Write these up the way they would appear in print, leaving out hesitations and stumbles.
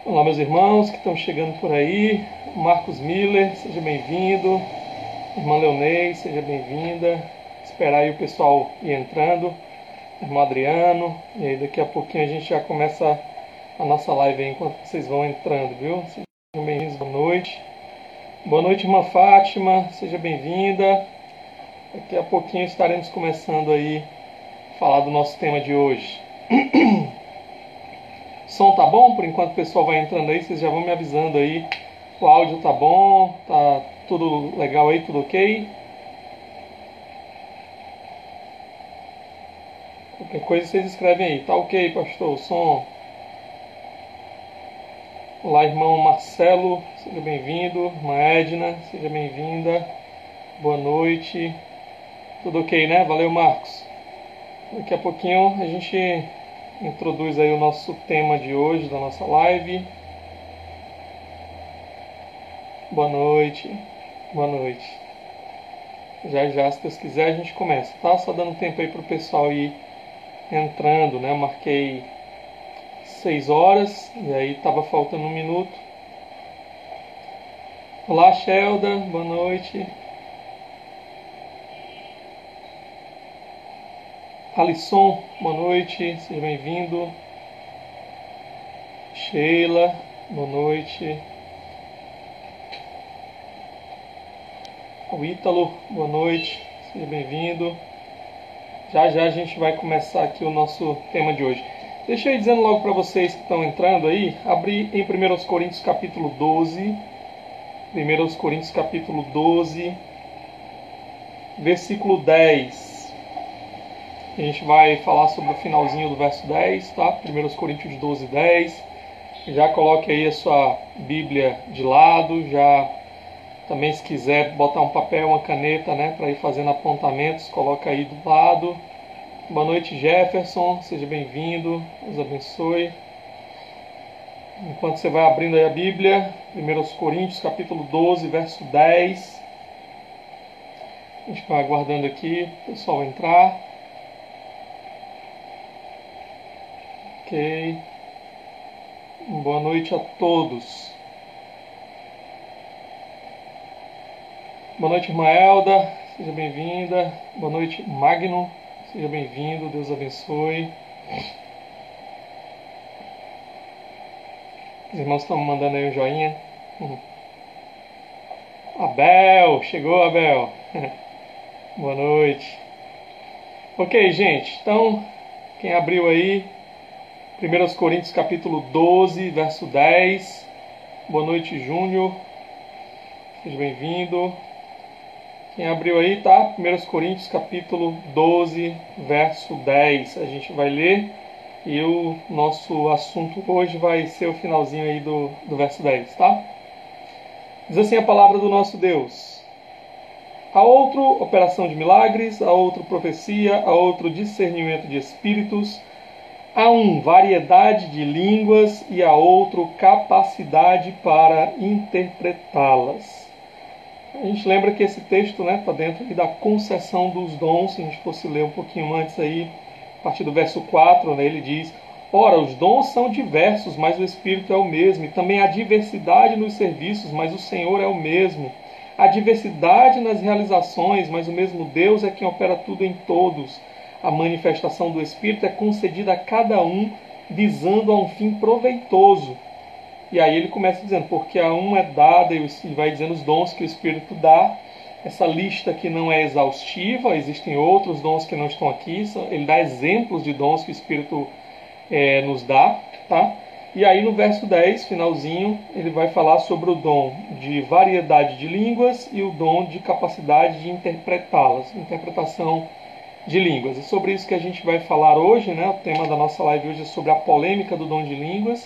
Olá, meus irmãos que estão chegando por aí. Marcos Miller, seja bem-vindo. Irmã Leonei, seja bem-vinda. Esperar aí o pessoal ir entrando. Irmão Adriano. E aí daqui a pouquinho a gente já começa a nossa live aí enquanto vocês vão entrando, viu? Sejam bem-vindos, boa noite. Boa noite, irmã Fátima, seja bem-vinda. Daqui a pouquinho estaremos começando aí a falar do nosso tema de hoje. Som tá bom? Por enquanto o pessoal vai entrando aí, vocês já vão me avisando aí. O áudio tá bom? Tá tudo legal aí? Tudo ok? Qualquer coisa vocês escrevem aí. Tá ok, pastor? O som. Olá, irmão Marcelo, seja bem-vindo. Irmã Edna, seja bem-vinda. Boa noite. Tudo ok, né? Valeu, Marcos. Daqui a pouquinho a gente introduz aí o nosso tema de hoje, da nossa live. Boa noite. Boa noite. Já, se Deus quiser, a gente começa, tá? Só dando tempo aí pro pessoal ir entrando, né? Eu marquei 6 horas e aí tava faltando 1 minuto. Olá, Shelda. Boa noite. Alisson, boa noite. Seja bem-vindo. Sheila, boa noite. O Ítalo, boa noite, seja bem-vindo. Já a gente vai começar aqui o nosso tema de hoje. Deixa eu ir dizendo logo para vocês que estão entrando aí, abrir em 1 Coríntios capítulo 12, 1 Coríntios capítulo 12, versículo 10. A gente vai falar sobre o finalzinho do verso 10, tá? 1 Coríntios 12, 10. Já coloque aí a sua Bíblia de lado, já... Também, se quiser botar um papel, uma caneta, né, para ir fazendo apontamentos, coloca aí do lado. Boa noite, Jefferson, seja bem-vindo, Deus abençoe. Enquanto você vai abrindo aí a Bíblia, 1 Coríntios, capítulo 12, verso 10. A gente vai aguardando aqui o pessoal entrar. Ok. Boa noite a todos. Boa noite, irmã Elda, seja bem-vinda. Boa noite, Magno, seja bem-vindo, Deus abençoe. Os irmãos estão me mandando aí um joinha. Abel, chegou, Abel. Boa noite. Ok, gente, então, quem abriu aí, 1 Coríntios capítulo 12, verso 10. Boa noite, Júnior, seja bem-vindo. Quem abriu aí, tá? 1 Coríntios capítulo 12, verso 10. A gente vai ler e o nosso assunto hoje vai ser o finalzinho aí do verso 10, tá? Diz assim a palavra do nosso Deus. A outro, operação de milagres, a outro, profecia, a outro, discernimento de espíritos, a um, variedade de línguas e a outro, capacidade para interpretá-las. A gente lembra que esse texto está dentro da concessão dos dons. Se a gente fosse ler um pouquinho antes aí, a partir do verso 4, né, ele diz: ora, os dons são diversos, mas o Espírito é o mesmo. E também há diversidade nos serviços, mas o Senhor é o mesmo. Há diversidade nas realizações, mas o mesmo Deus é quem opera tudo em todos. A manifestação do Espírito é concedida a cada um, visando a um fim proveitoso. E aí ele começa dizendo, porque a um é dada, e vai dizendo os dons que o Espírito dá. Essa lista que não é exaustiva, existem outros dons que não estão aqui. Ele dá exemplos de dons que o Espírito nos dá. Tá? E aí no verso 10, finalzinho, ele vai falar sobre o dom de variedade de línguas e o dom de capacidade de interpretá-las. Interpretação de línguas. E sobre isso que a gente vai falar hoje, né? O tema da nossa live hoje é sobre a polêmica do dom de línguas.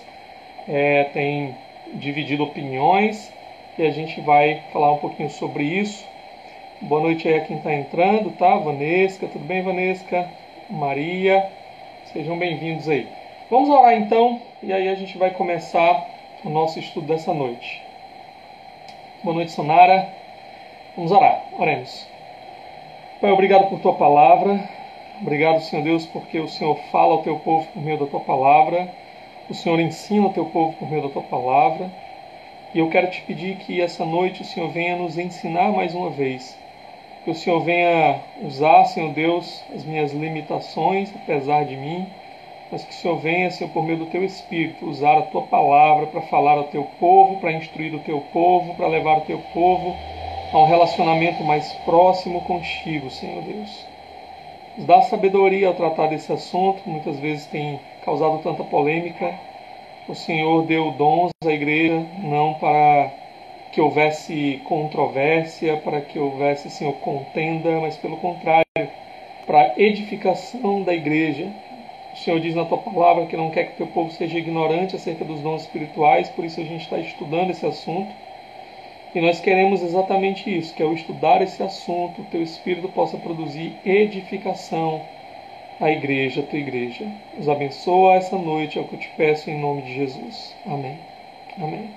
Tem dividido opiniões e a gente vai falar um pouquinho sobre isso. Boa noite aí a quem está entrando, tá? Vanesca, tudo bem, Vanesca? Maria, sejam bem-vindos aí. Vamos orar então e aí a gente vai começar o nosso estudo dessa noite. Boa noite, Sonara. Vamos orar, oremos. Pai, obrigado por tua palavra. Obrigado, Senhor Deus, porque o Senhor fala ao teu povo por meio da tua palavra. O Senhor ensina o teu povo por meio da tua palavra. E eu quero te pedir que essa noite o Senhor venha nos ensinar mais uma vez. Que o Senhor venha usar, Senhor Deus, as minhas limitações, apesar de mim. Mas que o Senhor venha, Senhor, por meio do teu Espírito, usar a tua palavra para falar ao teu povo, para instruir o teu povo, para levar o teu povo a um relacionamento mais próximo contigo, Senhor Deus. Nos dá sabedoria ao tratar desse assunto, que muitas vezes tem causado tanta polêmica. O Senhor deu dons à igreja, não para que houvesse controvérsia, para que houvesse, Senhor, contenda, mas pelo contrário, para a edificação da igreja. O Senhor diz na tua palavra que não quer que o teu povo seja ignorante acerca dos dons espirituais, por isso a gente está estudando esse assunto. E nós queremos exatamente isso, que ao estudar esse assunto, o teu Espírito possa produzir edificação à igreja, a tua igreja. Nos abençoa essa noite, é o que eu te peço em nome de Jesus. Amém. Amém.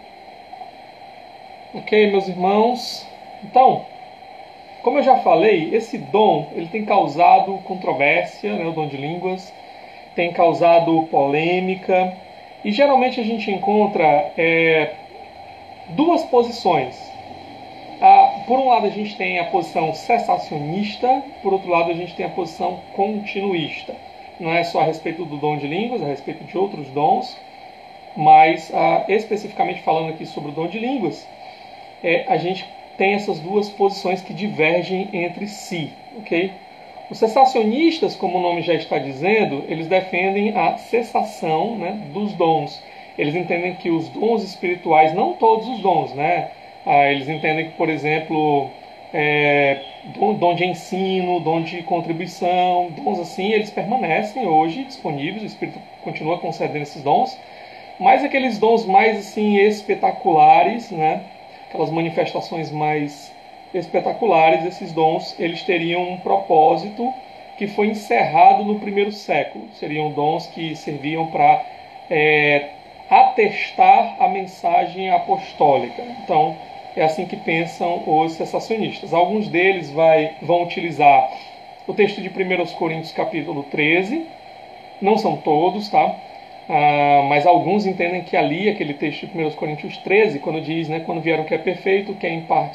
Ok, meus irmãos. Então, como eu já falei, esse dom ele tem causado controvérsia, né, o dom de línguas, tem causado polêmica, e geralmente a gente encontra duas posições. Por um lado a gente tem a posição cessacionista, por outro lado a gente tem a posição continuista. Não é só a respeito do dom de línguas, é a respeito de outros dons, mas especificamente falando aqui sobre o dom de línguas, a gente tem essas duas posições que divergem entre si, ok? Os cessacionistas, como o nome já está dizendo, eles defendem a cessação, né, dos dons. Eles entendem que os dons espirituais, não todos os dons, né? Eles entendem que, por exemplo, dom de ensino, dom de contribuição, dons assim, eles permanecem hoje disponíveis, o Espírito continua concedendo esses dons, mas aqueles dons mais assim espetaculares, né? Aquelas manifestações mais espetaculares, esses dons, eles teriam um propósito que foi encerrado no primeiro século. Seriam dons que serviam para atestar a mensagem apostólica. Então, é assim que pensam os cessacionistas. Alguns deles vão utilizar o texto de 1 Coríntios capítulo 13, não são todos, tá? Mas alguns entendem que ali, aquele texto de 1 Coríntios 13, quando diz, né, quando vier o que é perfeito, o que é em parte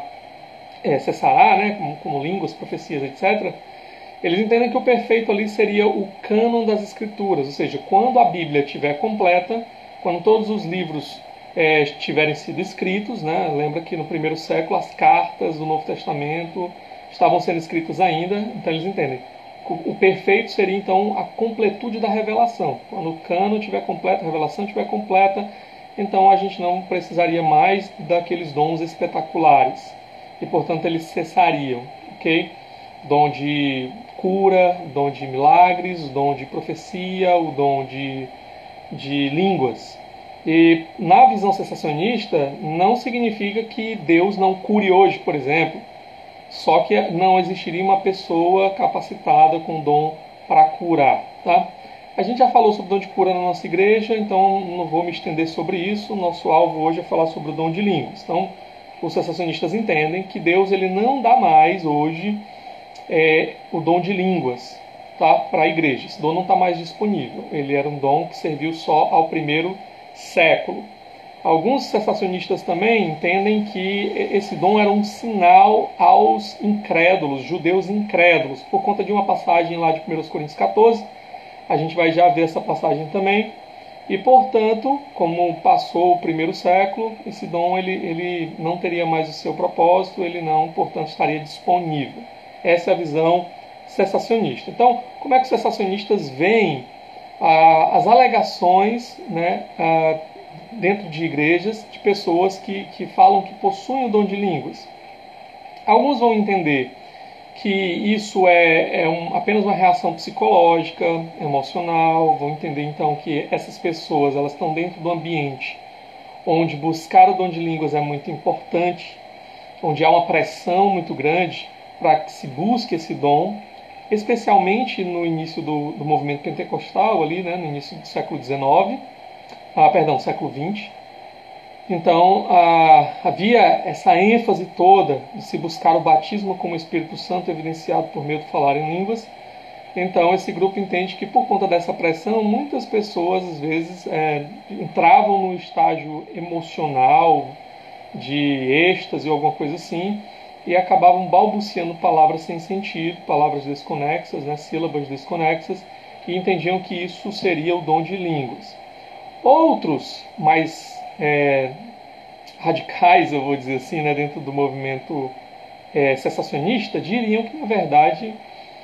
cessará, né, como línguas, profecias, etc., eles entendem que o perfeito ali seria o cânon das Escrituras, ou seja, quando a Bíblia estiver completa, quando todos os livros tiverem sido escritos, né, lembra que no primeiro século as cartas do Novo Testamento estavam sendo escritas ainda, então eles entendem. O perfeito seria então a completude da revelação. Quando o cânon estiver completo, a revelação estiver completa, então a gente não precisaria mais daqueles dons espetaculares. E portanto eles cessariam, ok? Dom de cura, dom de milagres, dom de profecia, o dom de línguas. E na visão cessacionista não significa que Deus não cure hoje, por exemplo, só que não existiria uma pessoa capacitada com dom para curar, tá? A gente já falou sobre o dom de cura na nossa igreja, então não vou me estender sobre isso. Nosso alvo hoje é falar sobre o dom de línguas. Então, os cessacionistas entendem que Deus ele não dá mais hoje o dom de línguas, tá, para a igreja. Esse dom não está mais disponível. Ele era um dom que serviu só ao primeiro século. Alguns cessacionistas também entendem que esse dom era um sinal aos incrédulos, judeus incrédulos, por conta de uma passagem lá de 1 Coríntios 14. A gente vai já ver essa passagem também. E, portanto, como passou o primeiro século, esse dom ele não teria mais o seu propósito, ele não, portanto, estaria disponível. Essa é a visão cessacionista. Então, como é que os cessacionistas veem as alegações, né, dentro de igrejas de pessoas que falam que possuem o dom de línguas? Alguns vão entender que isso apenas uma reação psicológica, emocional, vão entender então que essas pessoas elas estão dentro do ambiente onde buscar o dom de línguas é muito importante, onde há uma pressão muito grande para que se busque esse dom, especialmente no início do movimento pentecostal, ali, né, no início do século XIX, século XX. Então, havia essa ênfase toda de se buscar o batismo como o Espírito Santo evidenciado por meio de falar em línguas. Então, esse grupo entende que, por conta dessa pressão, muitas pessoas, às vezes, entravam no estágio emocional, de êxtase ou alguma coisa assim, e acabavam balbuciando palavras sem sentido, palavras desconexas, né, sílabas desconexas, e entendiam que isso seria o dom de línguas. Outros, mais radicais, eu vou dizer assim, né, dentro do movimento cessacionista, diriam que, na verdade,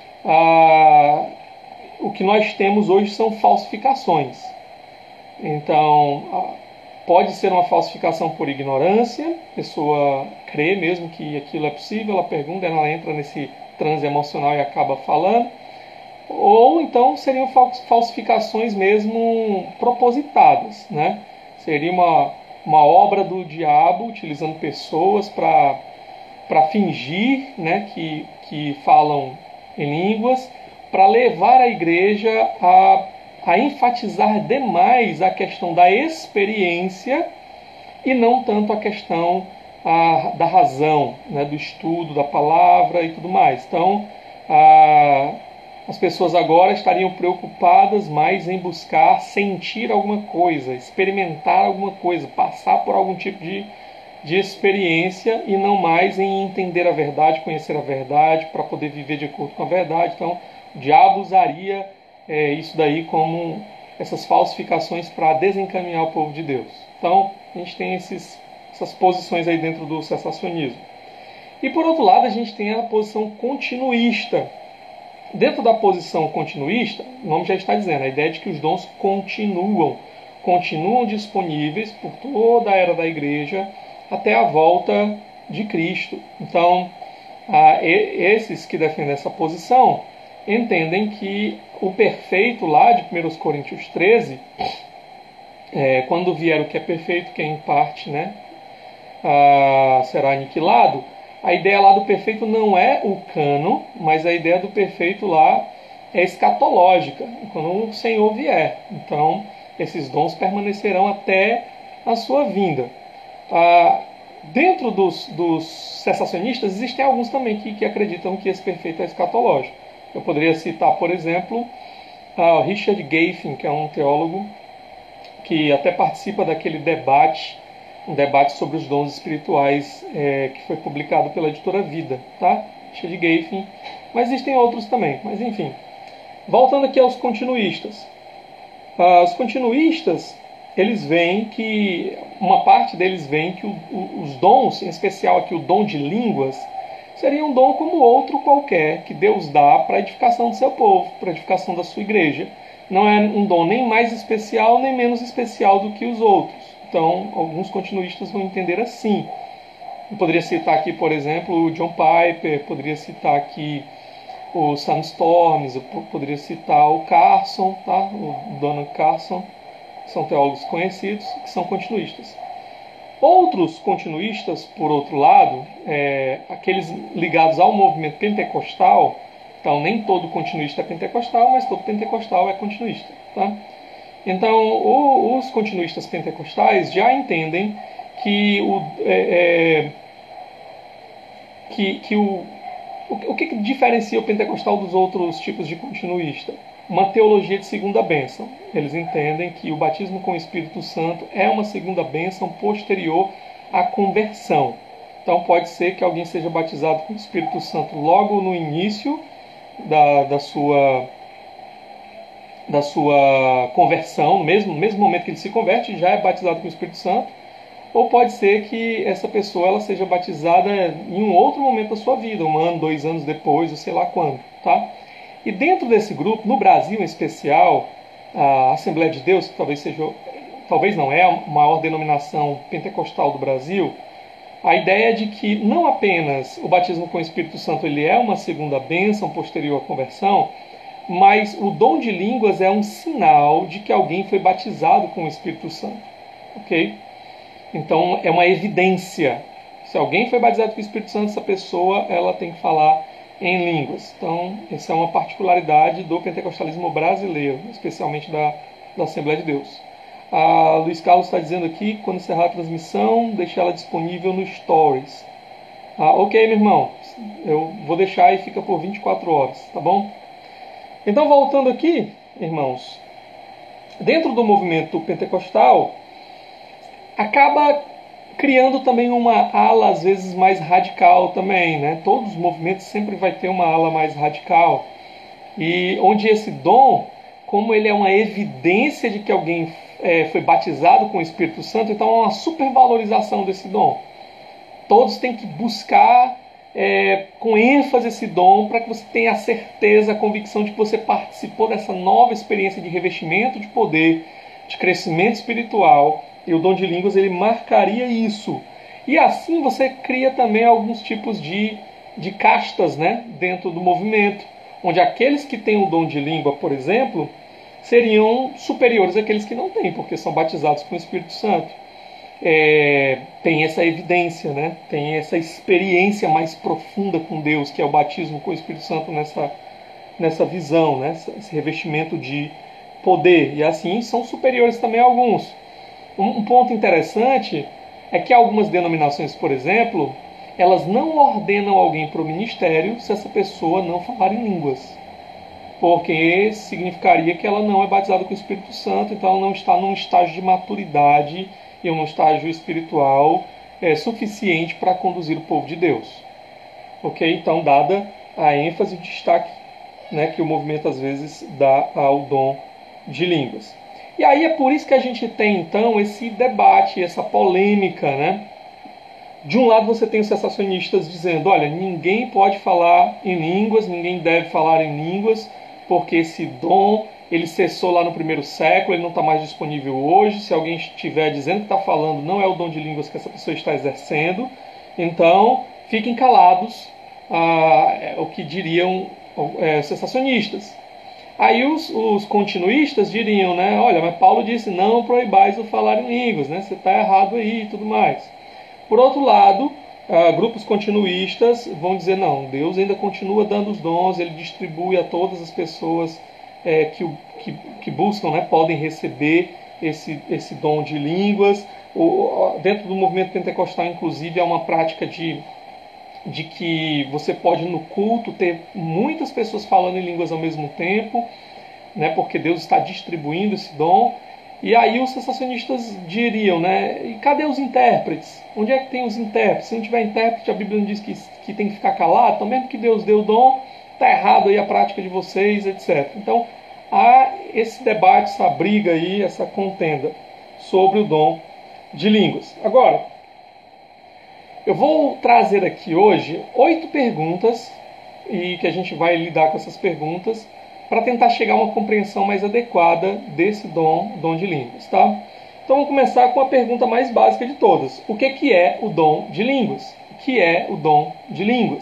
o que nós temos hoje são falsificações. Então, pode ser uma falsificação por ignorância, a pessoa crê mesmo que aquilo é possível, ela pergunta, ela entra nesse transe emocional e acaba falando, ou então seriam falsificações mesmo propositadas, né? Seria uma obra do diabo utilizando pessoas para fingir, né, que falam em línguas, para levar a igreja a enfatizar demais a questão da experiência e não tanto a questão da razão, né, do estudo da palavra e tudo mais. Então, as pessoas agora estariam preocupadas mais em buscar sentir alguma coisa, experimentar alguma coisa, passar por algum tipo de experiência e não mais em entender a verdade, conhecer a verdade, para poder viver de acordo com a verdade. Então, o diabo usaria isso daí como essas falsificações para desencaminhar o povo de Deus. Então, a gente tem essas posições aí dentro do cessacionismo. E por outro lado, a gente tem a posição continuista. Dentro da posição continuista, o nome já está dizendo, a ideia de que os dons continuam disponíveis por toda a era da igreja até a volta de Cristo. Então, esses que defendem essa posição entendem que o perfeito lá de 1 Coríntios 13, quando vier o que é perfeito, que é em parte, né, será aniquilado, a ideia lá do perfeito não é o cânon, mas a ideia do perfeito lá é escatológica, quando o Senhor vier. Então, esses dons permanecerão até a sua vinda. Dentro dos cessacionistas, existem alguns também que acreditam que esse perfeito é escatológico. Eu poderia citar, por exemplo, Richard Gaiffin, que é um teólogo que até participa daquele debate, um debate sobre os dons espirituais, que foi publicado pela editora Vida, tá? Richard Gaiffin, mas existem outros também, mas enfim. Voltando aqui aos continuistas. Os continuistas, eles veem que, uma parte deles veem que os dons, em especial aqui o dom de línguas, seria um dom como outro qualquer que Deus dá para a edificação do seu povo, para a edificação da sua igreja. Não é um dom nem mais especial, nem menos especial do que os outros. Então, alguns continuistas vão entender assim. Eu poderia citar aqui, por exemplo, o John Piper, poderia citar aqui o Sam Storms, eu poderia citar o Carson, tá? O Donald Carson, que são teólogos conhecidos, que são continuistas. Outros continuistas, por outro lado, aqueles ligados ao movimento pentecostal, então nem todo continuista é pentecostal, mas todo pentecostal é continuista, tá? Então, os continuistas pentecostais já entendem que o que diferencia o pentecostal dos outros tipos de continuista? Uma teologia de segunda bênção. Eles entendem que o batismo com o Espírito Santo é uma segunda bênção posterior à conversão. Então pode ser que alguém seja batizado com o Espírito Santo logo no início da sua conversão, no mesmo momento que ele se converte, já é batizado com o Espírito Santo, ou pode ser que essa pessoa ela seja batizada em um outro momento da sua vida, 1 ano, 2 anos depois, ou sei lá quando, tá? E dentro desse grupo, no Brasil em especial, a Assembleia de Deus, que talvez não é a maior denominação pentecostal do Brasil, a ideia é de que não apenas o batismo com o Espírito Santo ele é uma segunda bênção posterior à conversão, mas o dom de línguas é um sinal de que alguém foi batizado com o Espírito Santo, ok? Então é uma evidência. Se alguém foi batizado com o Espírito Santo, essa pessoa ela tem que falar em línguas. Então essa é uma particularidade do pentecostalismo brasileiro, especialmente da Assembleia de Deus. Luiz Carlos está dizendo aqui, quando encerrar a transmissão, deixar ela disponível no Stories. Ok, meu irmão, eu vou deixar e fica por 24 horas, tá bom? Então, voltando aqui, irmãos, dentro do movimento pentecostal, acaba criando também uma ala, às vezes, mais radical também, né? Todos os movimentos sempre vai ter uma ala mais radical. E onde esse dom, como ele é uma evidência de que alguém foi batizado com o Espírito Santo, então é uma supervalorização desse dom. Todos têm que buscar com ênfase esse dom para que você tenha a certeza, a convicção de que você participou dessa nova experiência de revestimento de poder, de crescimento espiritual. E o dom de línguas ele marcaria isso. E assim você cria também alguns tipos de castas, né, dentro do movimento, onde aqueles que têm o dom de língua, por exemplo, seriam superiores àqueles que não têm, porque são batizados com o Espírito Santo. Tem essa evidência, né? Tem essa experiência mais profunda com Deus, que é o batismo com o Espírito Santo nessa visão, né? Esse revestimento de poder. E assim são superiores também a alguns. Um ponto interessante é que algumas denominações, por exemplo, elas não ordenam alguém para o ministério se essa pessoa não falar em línguas. Porque significaria que ela não é batizada com o Espírito Santo, então ela não está num estágio de maturidade e um estágio espiritual suficiente para conduzir o povo de Deus. Ok? Então, dada a ênfase e o destaque, né, que o movimento às vezes dá ao dom de línguas. E aí é por isso que a gente tem então esse debate, essa polêmica, né? De um lado você tem os cessacionistas dizendo, olha, ninguém pode falar em línguas, ninguém deve falar em línguas, porque esse dom ele cessou lá no primeiro século, ele não está mais disponível hoje. Se alguém estiver dizendo que está falando, não é o dom de línguas que essa pessoa está exercendo. Então, fiquem calados, o que diriam cessacionistas. Aí os continuistas diriam, né, olha, mas Paulo disse, não proibais o falar em línguas, né, você está errado aí e tudo mais. Por outro lado, grupos continuistas vão dizer, não, Deus ainda continua dando os dons, ele distribui a todas as pessoas que buscam, né, podem receber esse dom de línguas. Dentro do movimento pentecostal, inclusive, há uma prática de que você pode no culto ter muitas pessoas falando em línguas ao mesmo tempo, né, porque Deus está distribuindo esse dom. E aí os cessacionistas diriam, né, e cadê os intérpretes? Onde é que tem os intérpretes? Se não tiver intérprete, a Bíblia não diz que tem que ficar calado, então mesmo que Deus deu o dom, está errado aí a prática de vocês, etc. Então há esse debate, essa briga aí, essa contenda sobre o dom de línguas. Agora, eu vou trazer aqui hoje 8 perguntas, e que a gente vai lidar com essas perguntas, para tentar chegar a uma compreensão mais adequada desse dom de línguas, tá? Então vamos começar com a pergunta mais básica de todas. O que é o dom de línguas? O que é o dom de línguas?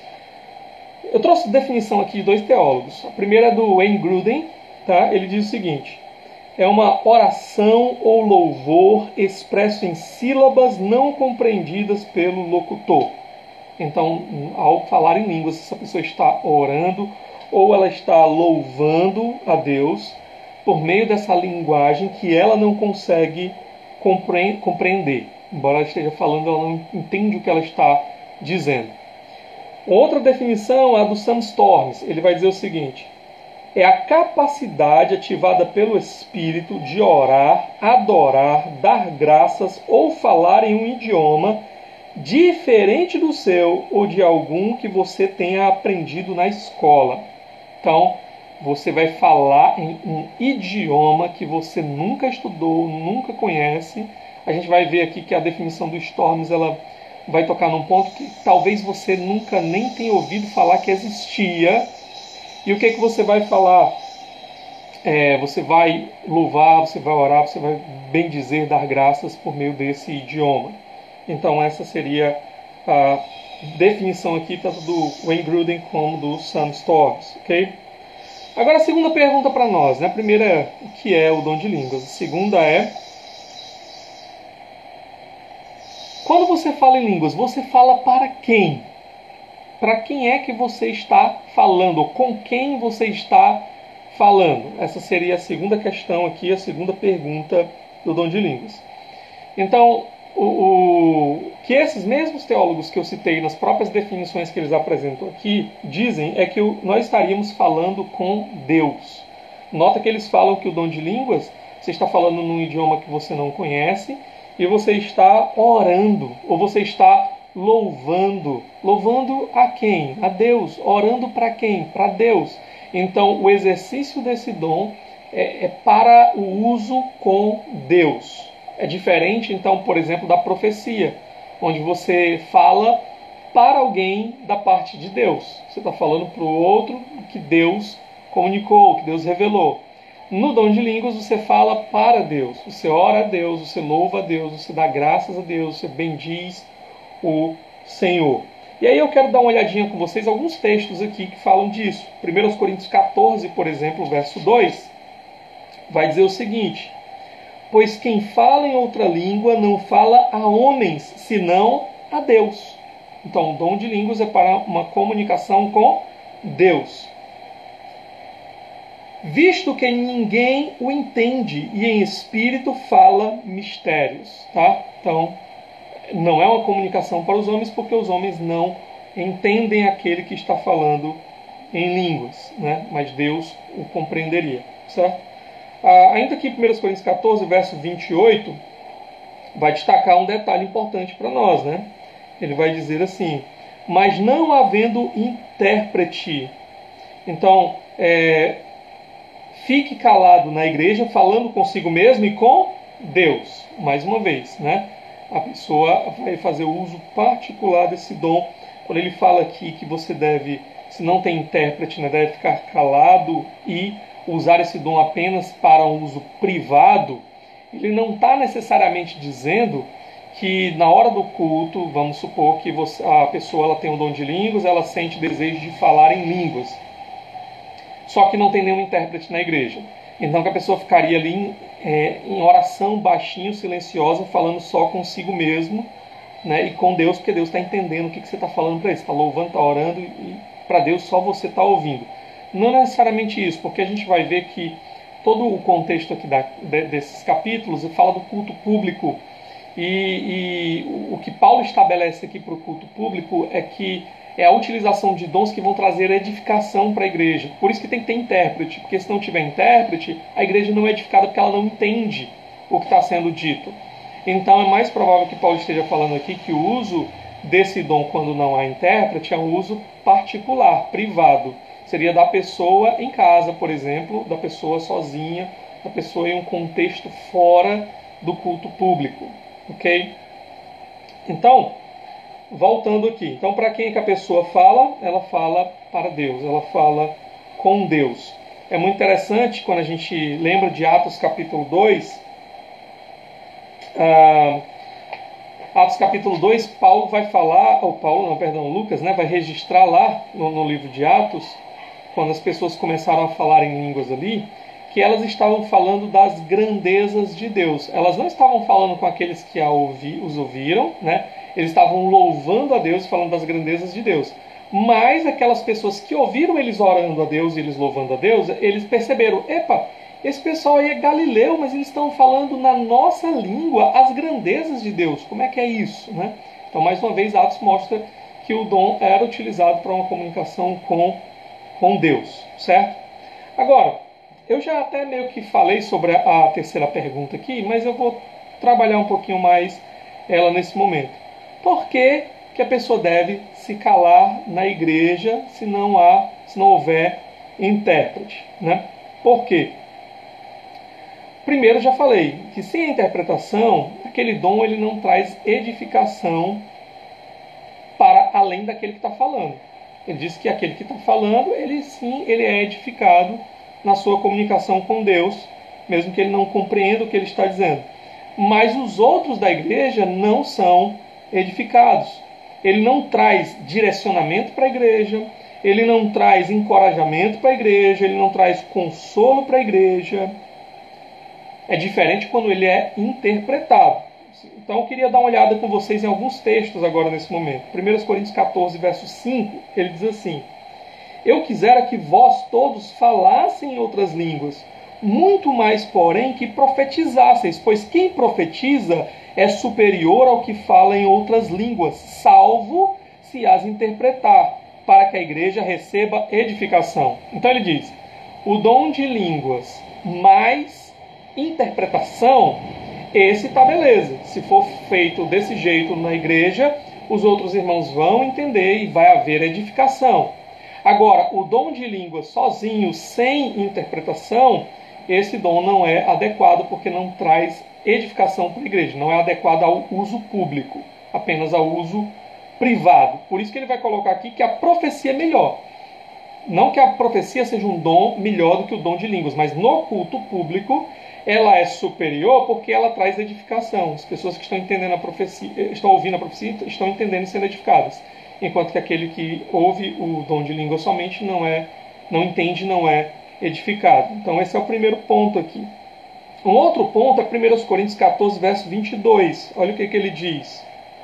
Eu trouxe definição aqui de 2 teólogos. A primeira é do Wayne Grudem, tá? Ele diz o seguinte: é uma oração ou louvor expresso em sílabas não compreendidas pelo locutor. Então, ao falar em línguas, essa pessoa está orando ou ela está louvando a Deus por meio dessa linguagem que ela não consegue compreender. Embora ela esteja falando, ela não entende o que ela está dizendo. Outra definição é a do Sam Storms. Ele vai dizer o seguinte: é a capacidade ativada pelo Espírito de orar, adorar, dar graças ou falar em um idioma diferente do seu ou de algum que você tenha aprendido na escola. Então, você vai falar em um idioma que você nunca estudou, nunca conhece. A gente vai ver aqui que a definição do Storms ela vai tocar num ponto que talvez você nunca nem tenha ouvido falar que existia. E o que você vai falar? Você vai louvar, você vai orar, você vai bendizer, dar graças por meio desse idioma. Então essa seria a definição aqui, tanto do Wayne Grudem como do Sam Storms. Okay? Agora a segunda pergunta para nós. Né? A primeira é, o que é o dom de línguas? A segunda é, quando você fala em línguas, você fala para quem? Para quem é que você está falando? Com quem você está falando? Essa seria a segunda questão aqui, a segunda pergunta do dom de línguas. Então, o que esses mesmos teólogos que eu citei nas próprias definições que eles apresentam aqui, dizem é que nós estaríamos falando com Deus. Nota que eles falam que o dom de línguas, você está falando num idioma que você não conhece, e você está orando, ou você está louvando. Louvando a quem? A Deus. Orando para quem? Para Deus. Então, o exercício desse dom é para o uso com Deus. É diferente, então, por exemplo, da profecia, onde você fala para alguém da parte de Deus. Você está falando para o outro que Deus comunicou, que Deus revelou. No dom de línguas você fala para Deus, você ora a Deus, você louva a Deus, você dá graças a Deus, você bendiz o Senhor. E aí eu quero dar uma olhadinha com vocês alguns textos aqui que falam disso. 1 Coríntios 14, por exemplo, verso 2, vai dizer o seguinte: pois quem fala em outra língua não fala a homens, senão a Deus. Então o dom de línguas é para uma comunicação com Deus. Visto que ninguém o entende e em espírito fala mistérios. Tá? Então, não é uma comunicação para os homens, porque os homens não entendem aquele que está falando em línguas, né? Mas Deus o compreenderia. Certo? Ainda aqui em 1 Coríntios 14, verso 28, vai destacar um detalhe importante para nós. Né? Ele vai dizer assim: mas não havendo intérprete. Então, fique calado na igreja, falando consigo mesmo e com Deus. Mais uma vez, né? A pessoa vai fazer o uso particular desse dom. Quando ele fala aqui que você deve, se não tem intérprete, né, deve ficar calado e usar esse dom apenas para um uso privado, ele não está necessariamente dizendo que na hora do culto, vamos supor que a pessoa ela tem um dom de línguas, ela sente desejo de falar em línguas, só que não tem nenhum intérprete na igreja. Então que a pessoa ficaria ali em oração baixinho, silenciosa, falando só consigo mesmo, né, e com Deus, porque Deus está entendendo o que você está falando para ele. Você está louvando, está orando, e para Deus só você está ouvindo. Não necessariamente isso, porque a gente vai ver que todo o contexto aqui desses capítulos fala do culto público. E o que Paulo estabelece aqui para o culto público é que é a utilização de dons que vão trazer edificação para a igreja. Por isso que tem que ter intérprete, porque se não tiver intérprete, a igreja não é edificada porque ela não entende o que está sendo dito. Então é mais provável que Paulo esteja falando aqui que o uso desse dom, quando não há intérprete, é um uso particular, privado. Seria da pessoa em casa, por exemplo, da pessoa sozinha, da pessoa em um contexto fora do culto público. Ok? Então, voltando aqui. Então, para quem é que a pessoa fala? Ela fala para Deus, ela fala com Deus. É muito interessante quando a gente lembra de Atos capítulo 2. Atos capítulo 2, Paulo vai falar, Lucas, né, vai registrar lá no livro de Atos, quando as pessoas começaram a falar em línguas ali, que elas estavam falando das grandezas de Deus. Elas não estavam falando com aqueles que os ouviram, né? Eles estavam louvando a Deus, falando das grandezas de Deus. Mas aquelas pessoas que ouviram eles orando a Deus e eles louvando a Deus, eles perceberam, esse pessoal aí é galileu, mas eles estão falando na nossa língua as grandezas de Deus. Como é que é isso, né? Então, mais uma vez, Atos mostra que o dom era utilizado para uma comunicação com Deus, certo? Agora, eu já até meio que falei sobre a terceira pergunta aqui, mas eu vou trabalhar um pouquinho mais ela nesse momento. Por que a pessoa deve se calar na igreja se não houver intérprete, né? Por quê? Primeiro, já falei que sem a interpretação, aquele dom ele não traz edificação para além daquele que está falando. Ele diz que aquele que está falando, ele é edificado na sua comunicação com Deus, mesmo que ele não compreenda o que ele está dizendo. Mas os outros da igreja não são edificados. Ele não traz direcionamento para a igreja, ele não traz encorajamento para a igreja, ele não traz consolo para a igreja. É diferente quando ele é interpretado. Então eu queria dar uma olhada com vocês em alguns textos agora nesse momento. 1 Coríntios 14, verso 5, ele diz assim: eu quisera que vós todos falassem em outras línguas, muito mais, porém, que profetizasseis, pois quem profetiza é superior ao que fala em outras línguas, salvo se as interpretar, para que a igreja receba edificação. Então ele diz, o dom de línguas mais interpretação, esse tá beleza. Se for feito desse jeito na igreja, os outros irmãos vão entender e vai haver edificação. Agora, o dom de línguas sozinho, sem interpretação, esse dom não é adequado porque não traz edificação para a igreja, não é adequado ao uso público, apenas ao uso privado. Por isso que ele vai colocar aqui que a profecia é melhor. Não que a profecia seja um dom melhor do que o dom de línguas, mas no culto público ela é superior porque ela traz edificação. As pessoas que estão entendendo a profecia, estão ouvindo a profecia, estão entendendo e sendo edificadas. Enquanto que aquele que ouve o dom de língua somente não entende, não é edificado. Então esse é o primeiro ponto aqui. Um outro ponto é 1 Coríntios 14, verso 22. Olha o que ele diz.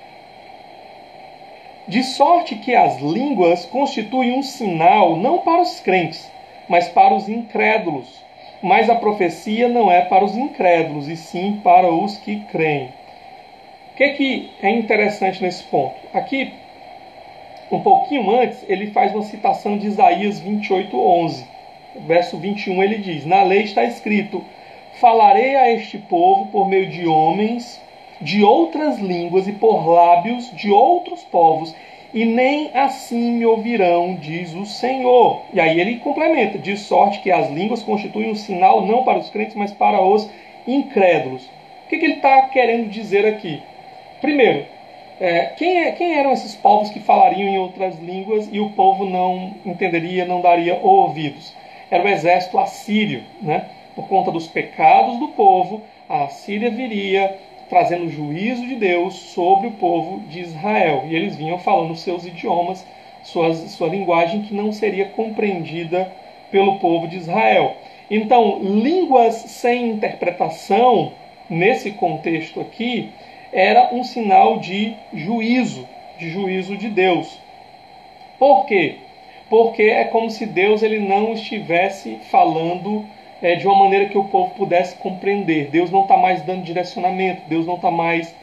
De sorte que as línguas constituem um sinal não para os crentes, mas para os incrédulos. Mas a profecia não é para os incrédulos, e sim para os que creem. O que é interessante nesse ponto? Aqui, um pouquinho antes, ele faz uma citação de Isaías 28:11. Verso 21 ele diz, na lei está escrito, falarei a este povo por meio de homens de outras línguas e por lábios de outros povos, e nem assim me ouvirão, diz o Senhor. E aí ele complementa, de sorte que as línguas constituem um sinal não para os crentes, mas para os incrédulos. O que ele está querendo dizer aqui? Primeiro, quem eram esses povos que falariam em outras línguas e o povo não entenderia, não daria ouvidos? Era o exército assírio, né? Por conta dos pecados do povo, a Assíria viria trazendo o juízo de Deus sobre o povo de Israel. E eles vinham falando seus idiomas, sua linguagem que não seria compreendida pelo povo de Israel. Então, línguas sem interpretação, nesse contexto aqui, era um sinal de juízo de Deus. Por quê? Porque é como se Deus ele não estivesse falando de uma maneira que o povo pudesse compreender. Deus não está mais dando direcionamento, Deus não está mais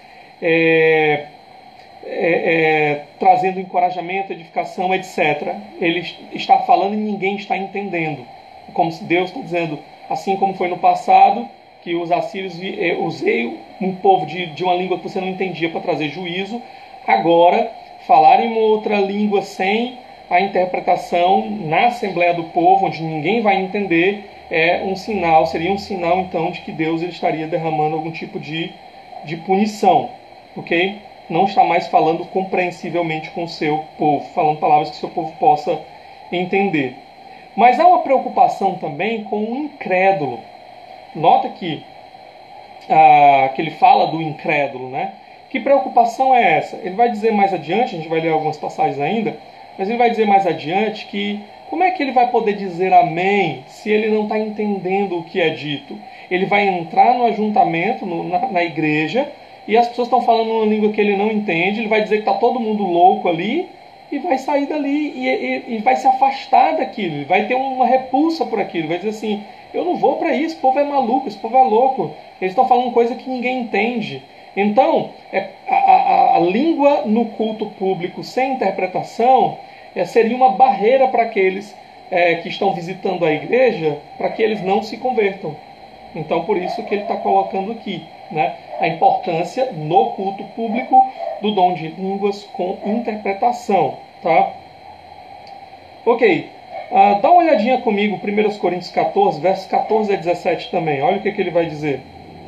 trazendo encorajamento, edificação, etc. Ele está falando e ninguém está entendendo. Como se Deus está dizendo, assim como foi no passado, que os assírios usei um povo de uma língua que você não entendia para trazer juízo, agora falar em uma outra língua sem a interpretação na Assembleia do Povo, onde ninguém vai entender, seria um sinal então de que Deus ele estaria derramando algum tipo de punição, ok? Não está mais falando compreensivelmente com o seu povo, falando palavras que o seu povo possa entender. Mas há uma preocupação também com o incrédulo. Nota que ele fala do incrédulo, né? Que preocupação é essa? Ele vai dizer mais adiante, a gente vai ler algumas passagens ainda, mas ele vai dizer mais adiante que como é que ele vai poder dizer amém se ele não está entendendo o que é dito? Ele vai entrar no ajuntamento, na igreja, e as pessoas estão falando uma língua que ele não entende, ele vai dizer que está todo mundo louco ali, e vai sair dali e vai se afastar daquilo, vai ter uma repulsa por aquilo, vai dizer assim, eu não vou para isso, esse povo é maluco, esse povo é louco, eles estão falando coisa que ninguém entende. Então, a língua no culto público sem interpretação seria uma barreira para aqueles que estão visitando a igreja, para que eles não se convertam. Então, por isso que ele está colocando aqui, né, a importância no culto público do dom de línguas com interpretação. Tá? Ok, dá uma olhadinha comigo, 1 Coríntios 14, versos 14 a 17 também. Olha o que ele vai dizer.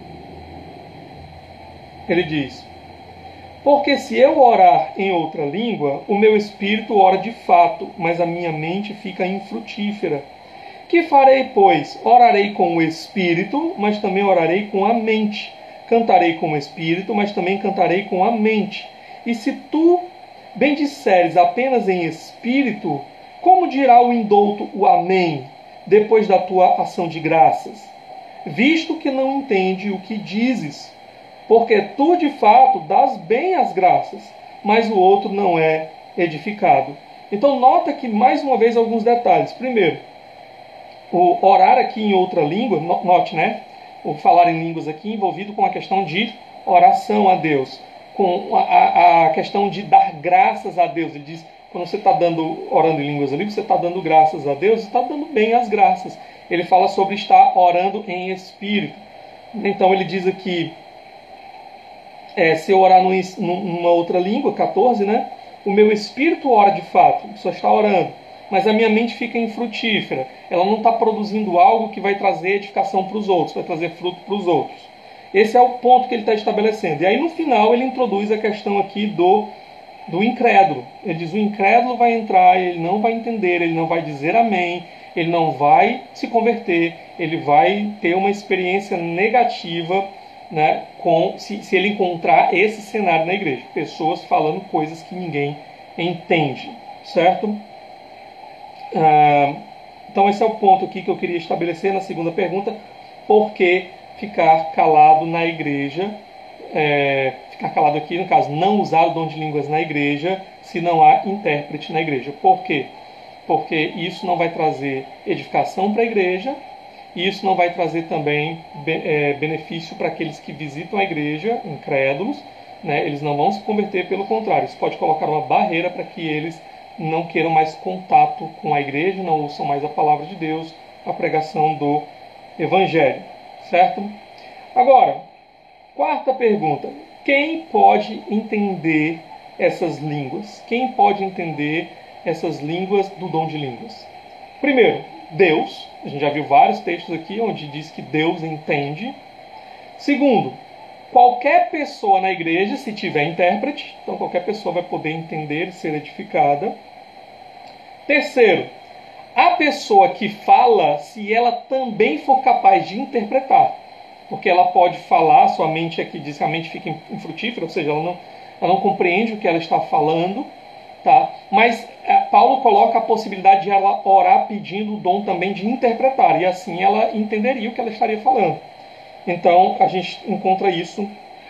Ele diz, porque se eu orar em outra língua, o meu espírito ora de fato, mas a minha mente fica infrutífera. Que farei, pois? Orarei com o espírito, mas também orarei com a mente. Cantarei com o espírito, mas também cantarei com a mente. E se tu bendisseres apenas em espírito, como dirá o indouto o amém, depois da tua ação de graças? Visto que não entende o que dizes, porque tu de fato dás bem as graças, mas o outro não é edificado. Então nota que mais uma vez alguns detalhes. Primeiro, o orar aqui em outra língua, note, né? O falar em línguas aqui envolvido com a questão de oração a Deus, com a questão de dar graças a Deus. Ele diz, quando você está orando em línguas ali, você está dando graças a Deus, está dando bem as graças. Ele fala sobre estar orando em espírito. Então ele diz aqui, se eu orar numa outra língua, 14, né? O meu espírito ora de fato, só está orando, mas a minha mente fica infrutífera. Ela não está produzindo algo que vai trazer edificação para os outros, vai trazer fruto para os outros. Esse é o ponto que ele está estabelecendo. E aí no final ele introduz a questão aqui do incrédulo. Ele diz, o incrédulo vai entrar, ele não vai entender, ele não vai dizer amém, ele não vai se converter, ele vai ter uma experiência negativa, né, se ele encontrar esse cenário na igreja. Pessoas falando coisas que ninguém entende, certo? Então esse é o ponto aqui que eu queria estabelecer na segunda pergunta. Por que ficar calado na igreja? Ficar calado aqui, no caso, não usar o dom de línguas na igreja se não há intérprete na igreja. Por quê? Porque isso não vai trazer edificação para a igreja, e isso não vai trazer também benefício para aqueles que visitam a igreja, incrédulos, né? Eles não vão se converter, pelo contrário, isso pode colocar uma barreira para que eles não queiram mais contato com a igreja, não ouçam mais a palavra de Deus, a pregação do Evangelho, certo? Agora, quarta pergunta, quem pode entender essas línguas? Quem pode entender essas línguas do dom de línguas? Primeiro, Deus. A gente já viu vários textos aqui onde diz que Deus entende. Segundo, qualquer pessoa na igreja, se tiver intérprete, então qualquer pessoa vai poder entender e ser edificada. Terceiro, a pessoa que fala, se ela também for capaz de interpretar. Porque ela pode falar, sua mente aqui diz que a mente fica infrutífera, ou seja, ela não compreende o que ela está falando, tá? Mas Paulo coloca a possibilidade de ela orar pedindo o dom também de interpretar, e assim ela entenderia o que ela estaria falando. Então a gente encontra isso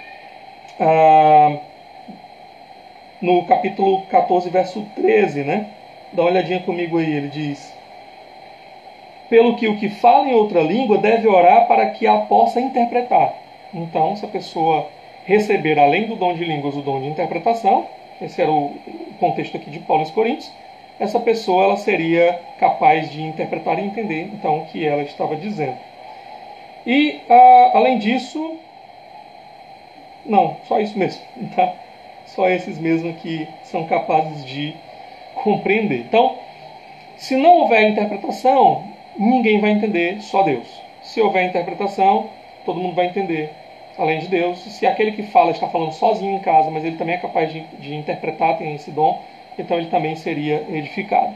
no capítulo 14, verso 13, né? Dá uma olhadinha comigo aí, ele diz: pelo que o que fala em outra língua deve orar para que a possa interpretar. Então, se a pessoa receber, além do dom de línguas, o dom de interpretação, esse era o contexto aqui de Paulo aos Coríntios, essa pessoa ela seria capaz de interpretar e entender então o que ela estava dizendo. E, além disso, não, só isso mesmo, tá? Só esses mesmo que são capazes de compreender. Então, se não houver interpretação, ninguém vai entender, só Deus. Se houver interpretação, todo mundo vai entender, além de Deus. Se aquele que fala está falando sozinho em casa, mas ele também é capaz de interpretar, tem esse dom, então ele também seria edificado.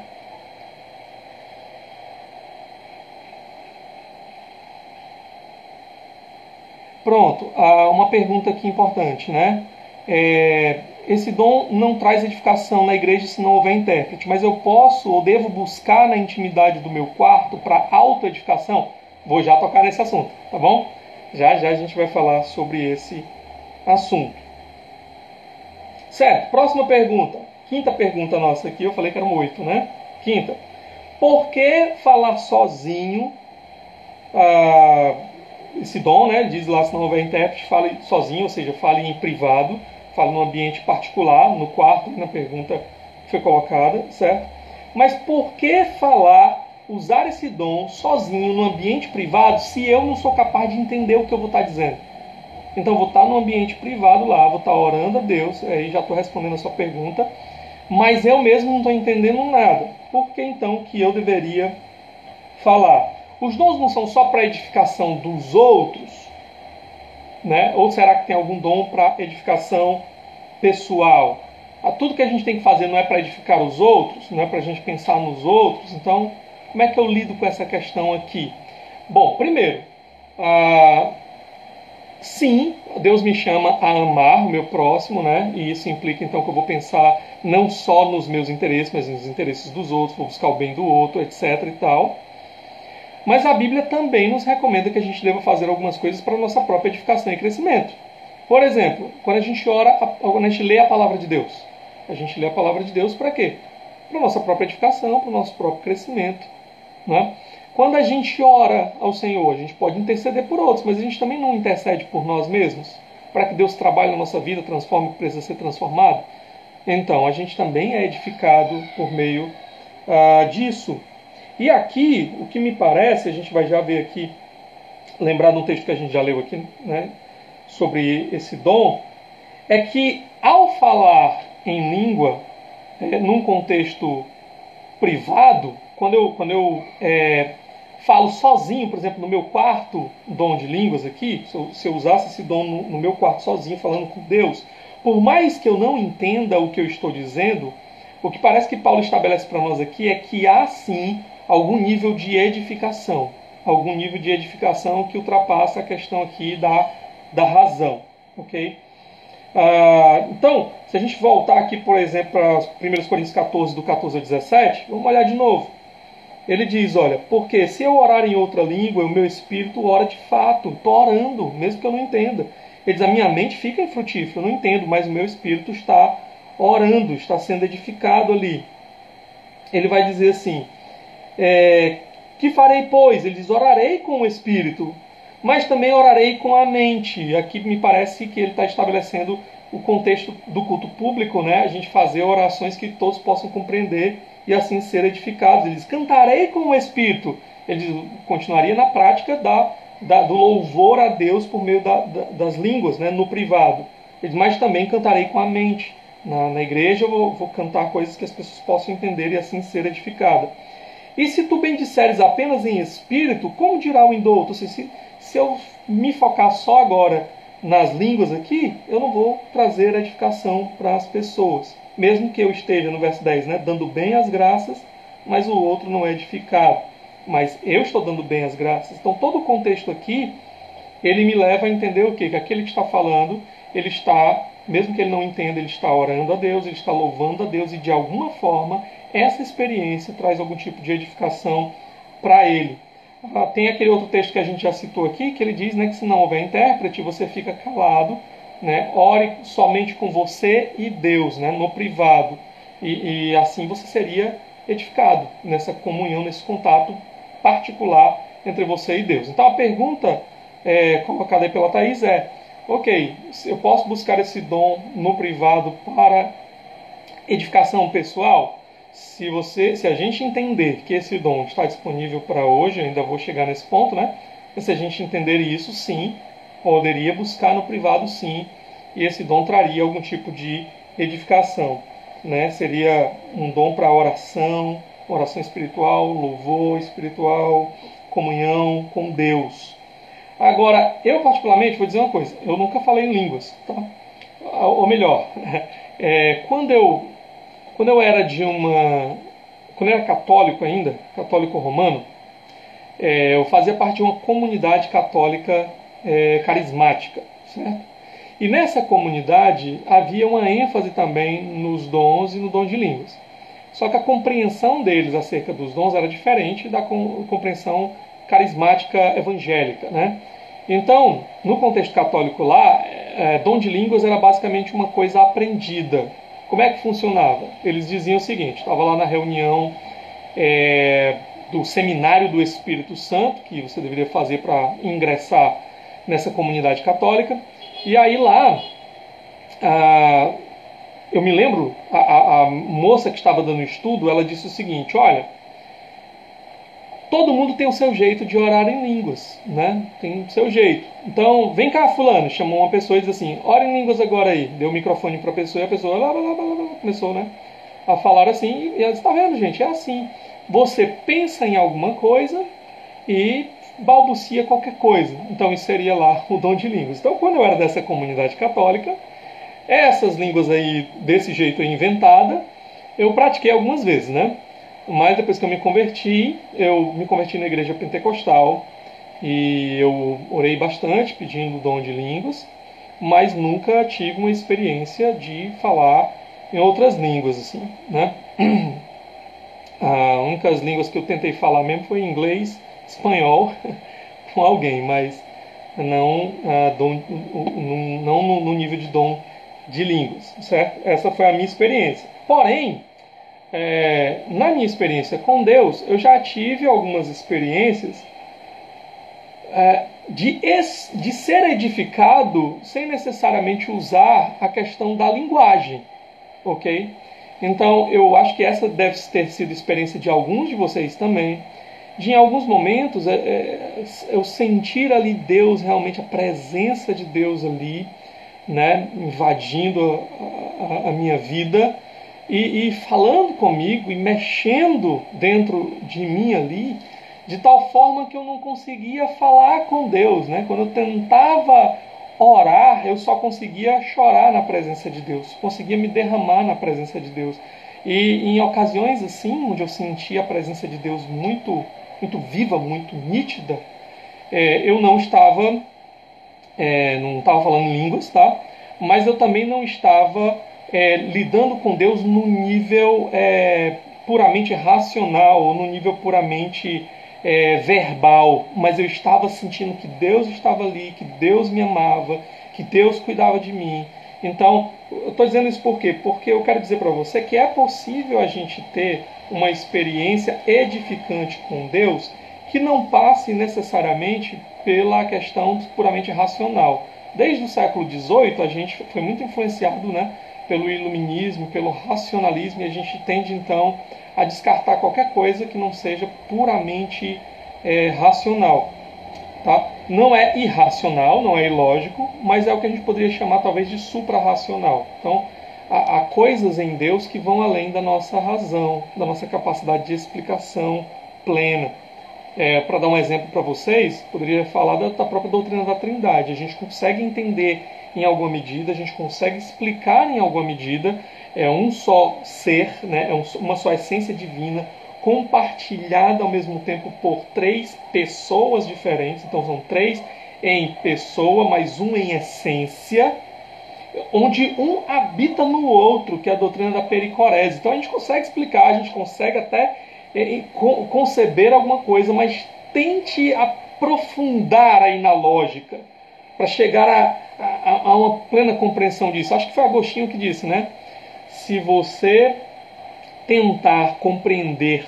Pronto, uma pergunta aqui importante, né? Esse dom não traz edificação na igreja se não houver intérprete, mas eu posso ou devo buscar na intimidade do meu quarto para autoedificação? Vou já tocar nesse assunto, tá bom? Já a gente vai falar sobre esse assunto. Certo, próxima pergunta. Quinta pergunta nossa aqui, eu falei que eram 8, né? Quinta. Por que falar sozinho? Esse dom, né? Diz lá, se não houver intérprete, fale sozinho, ou seja, fale em privado, fale num ambiente particular, no quarto, na pergunta que foi colocada, certo? Mas por que usar esse dom sozinho no ambiente privado, se eu não sou capaz de entender o que eu vou estar dizendo? Então eu vou estar no ambiente privado lá, vou estar orando a Deus, aí já estou respondendo a sua pergunta, mas eu mesmo não estou entendendo nada. Por que então que eu deveria falar? Os dons não são só para edificação dos outros, né? Ou será que tem algum dom para edificação pessoal? Tudo que a gente tem que fazer não é para edificar os outros, não é para a gente pensar nos outros. Então, como é que eu lido com essa questão aqui? Bom, primeiro, sim, Deus me chama a amar o meu próximo, né? E isso implica então que eu vou pensar não só nos meus interesses, mas nos interesses dos outros, vou buscar o bem do outro, etc. e tal. Mas a Bíblia também nos recomenda que a gente deva fazer algumas coisas para a nossa própria edificação e crescimento. Por exemplo, quando a gente quando a gente lê a palavra de Deus. A gente lê a palavra de Deus para quê? Para a nossa própria edificação, para o nosso próprio crescimento, né? Quando a gente ora ao Senhor, a gente pode interceder por outros, mas a gente também não intercede por nós mesmos, para que Deus trabalhe na nossa vida, transforme o que precisa ser transformado. Então, a gente também é edificado por meio disso. E aqui, o que me parece, a gente vai já ver aqui, lembrar de um texto que a gente já leu aqui, né, sobre esse dom, é que ao falar em língua, num contexto privado, quando eu falo sozinho, por exemplo, no meu quarto, dom de línguas aqui, se eu usasse esse dom no meu quarto sozinho, falando com Deus, por mais que eu não entenda o que eu estou dizendo, o que parece que Paulo estabelece para nós aqui é que há sim algum nível de edificação, que ultrapassa a questão aqui da razão, ok? Então, se a gente voltar aqui, por exemplo, para 1 Coríntios 14, do 14 ao 17, vamos olhar de novo. Ele diz, olha, porque se eu orar em outra língua, o meu espírito ora de fato, estou orando, mesmo que eu não entenda. Ele diz, a minha mente fica infrutífera, eu não entendo, mas o meu espírito está orando, está sendo edificado ali. Ele vai dizer assim, que farei, pois? Ele diz, orarei com o espírito, mas também orarei com a mente. Aqui me parece que ele está estabelecendo o contexto do culto público, né? A gente fazer orações que todos possam compreender e assim ser edificados. Ele diz, cantarei com o espírito. Ele diz, continuaria na prática do louvor a Deus por meio das línguas, né? No privado. Ele diz, mas também cantarei com a mente. Na igreja eu vou cantar coisas que as pessoas possam entender e assim ser edificada. E se tu bendisseres apenas em espírito, como dirá o indouto? Se eu me focar só agora nas línguas aqui, eu não vou trazer edificação para as pessoas. Mesmo que eu esteja, no verso 10, né, dando bem as graças, mas o outro não é edificado. Mas eu estou dando bem as graças. Então todo o contexto aqui, ele me leva a entender o quê? Que aquele que está falando, ele está, mesmo que ele não entenda, ele está orando a Deus, ele está louvando a Deus, e de alguma forma essa experiência traz algum tipo de edificação para ele. Tem aquele outro texto que a gente já citou aqui, que ele diz, né, que se não houver intérprete, você fica calado, né, ore somente com você e Deus, né, no privado. E assim você seria edificado nessa comunhão, nesse contato particular entre você e Deus. Então a pergunta colocada aí pela Thaís ok, eu posso buscar esse dom no privado para edificação pessoal? Se a gente entender que esse dom está disponível para hoje, ainda vou chegar nesse ponto, né? Mas se a gente entender isso, sim, poderia buscar no privado, sim, e esse dom traria algum tipo de edificação, né? Seria um dom para oração espiritual, louvor espiritual, comunhão com Deus. Agora, eu particularmente vou dizer uma coisa, eu nunca falei em línguas, tá? Ou melhor, quando eu era quando eu era católico ainda, católico romano, eu fazia parte de uma comunidade católica carismática, certo? E nessa comunidade havia uma ênfase também nos dons e no dom de línguas. Só que a compreensão deles acerca dos dons era diferente da compreensão carismática evangélica, né? Então, no contexto católico lá, dom de línguas era basicamente uma coisa aprendida. Como é que funcionava? Eles diziam o seguinte, estava lá na reunião do Seminário do Espírito Santo, que você deveria fazer para ingressar nessa comunidade católica, e aí lá, eu me lembro, a moça que estava dando o estudo, ela disse o seguinte, olha, todo mundo tem o seu jeito de orar em línguas, né? Tem o seu jeito. Então, vem cá, fulano, chamou uma pessoa e disse assim, ora em línguas agora aí. Deu o microfone para a pessoa e a pessoa começou, né, a falar assim. E ela disse, tá vendo, gente, é assim. Você pensa em alguma coisa e balbucia qualquer coisa. Então, isso seria lá o dom de línguas. Então, quando eu era dessa comunidade católica, essas línguas aí, desse jeito aí, inventada, eu pratiquei algumas vezes, né? Mas depois que eu me converti na igreja pentecostal e eu orei bastante pedindo o dom de línguas, mas nunca tive uma experiência de falar em outras línguas, assim, né? As únicas línguas que eu tentei falar mesmo foi inglês, espanhol com alguém, mas não no nível de dom de línguas, certo? Essa foi a minha experiência. Porém, na minha experiência com Deus, eu já tive algumas experiências de ser edificado sem necessariamente usar a questão da linguagem, ok? Então, eu acho que essa deve ter sido a experiência de alguns de vocês também, de em alguns momentos eu sentir ali Deus, realmente a presença de Deus ali, né, invadindo a minha vida e falando comigo e mexendo dentro de mim ali, de tal forma que eu não conseguia falar com Deus, né? Quando eu tentava orar, eu só conseguia chorar na presença de Deus, conseguia me derramar na presença de Deus. E em ocasiões assim, onde eu sentia a presença de Deus muito, muito viva, muito nítida, eu não estava falando línguas, tá? Mas eu também não estava lidando com Deus no nível puramente racional, ou no nível puramente verbal, mas eu estava sentindo que Deus estava ali, que Deus me amava, que Deus cuidava de mim. Então, eu estou dizendo isso por quê? Porque eu quero dizer para você que é possível a gente ter uma experiência edificante com Deus que não passe necessariamente pela questão puramente racional. Desde o século XVIII, a gente foi muito influenciado, né, pelo iluminismo, pelo racionalismo, e a gente tende, então, a descartar qualquer coisa que não seja puramente racional. Tá? Não é irracional, não é ilógico, mas é o que a gente poderia chamar, talvez, de suprarracional. Então, há coisas em Deus que vão além da nossa razão, da nossa capacidade de explicação plena. Para dar um exemplo para vocês, poderia falar da própria doutrina da Trindade. A gente consegue entender em alguma medida, a gente consegue explicar em alguma medida, um só ser, né, uma só essência divina, compartilhada ao mesmo tempo por três pessoas diferentes. Então são três em pessoa, mas um em essência, onde um habita no outro, que é a doutrina da pericorese. Então a gente consegue explicar, a gente consegue até conceber alguma coisa, mas tente aprofundar aí na lógica para chegar a uma plena compreensão disso. Acho que foi Agostinho que disse, né? Se você tentar compreender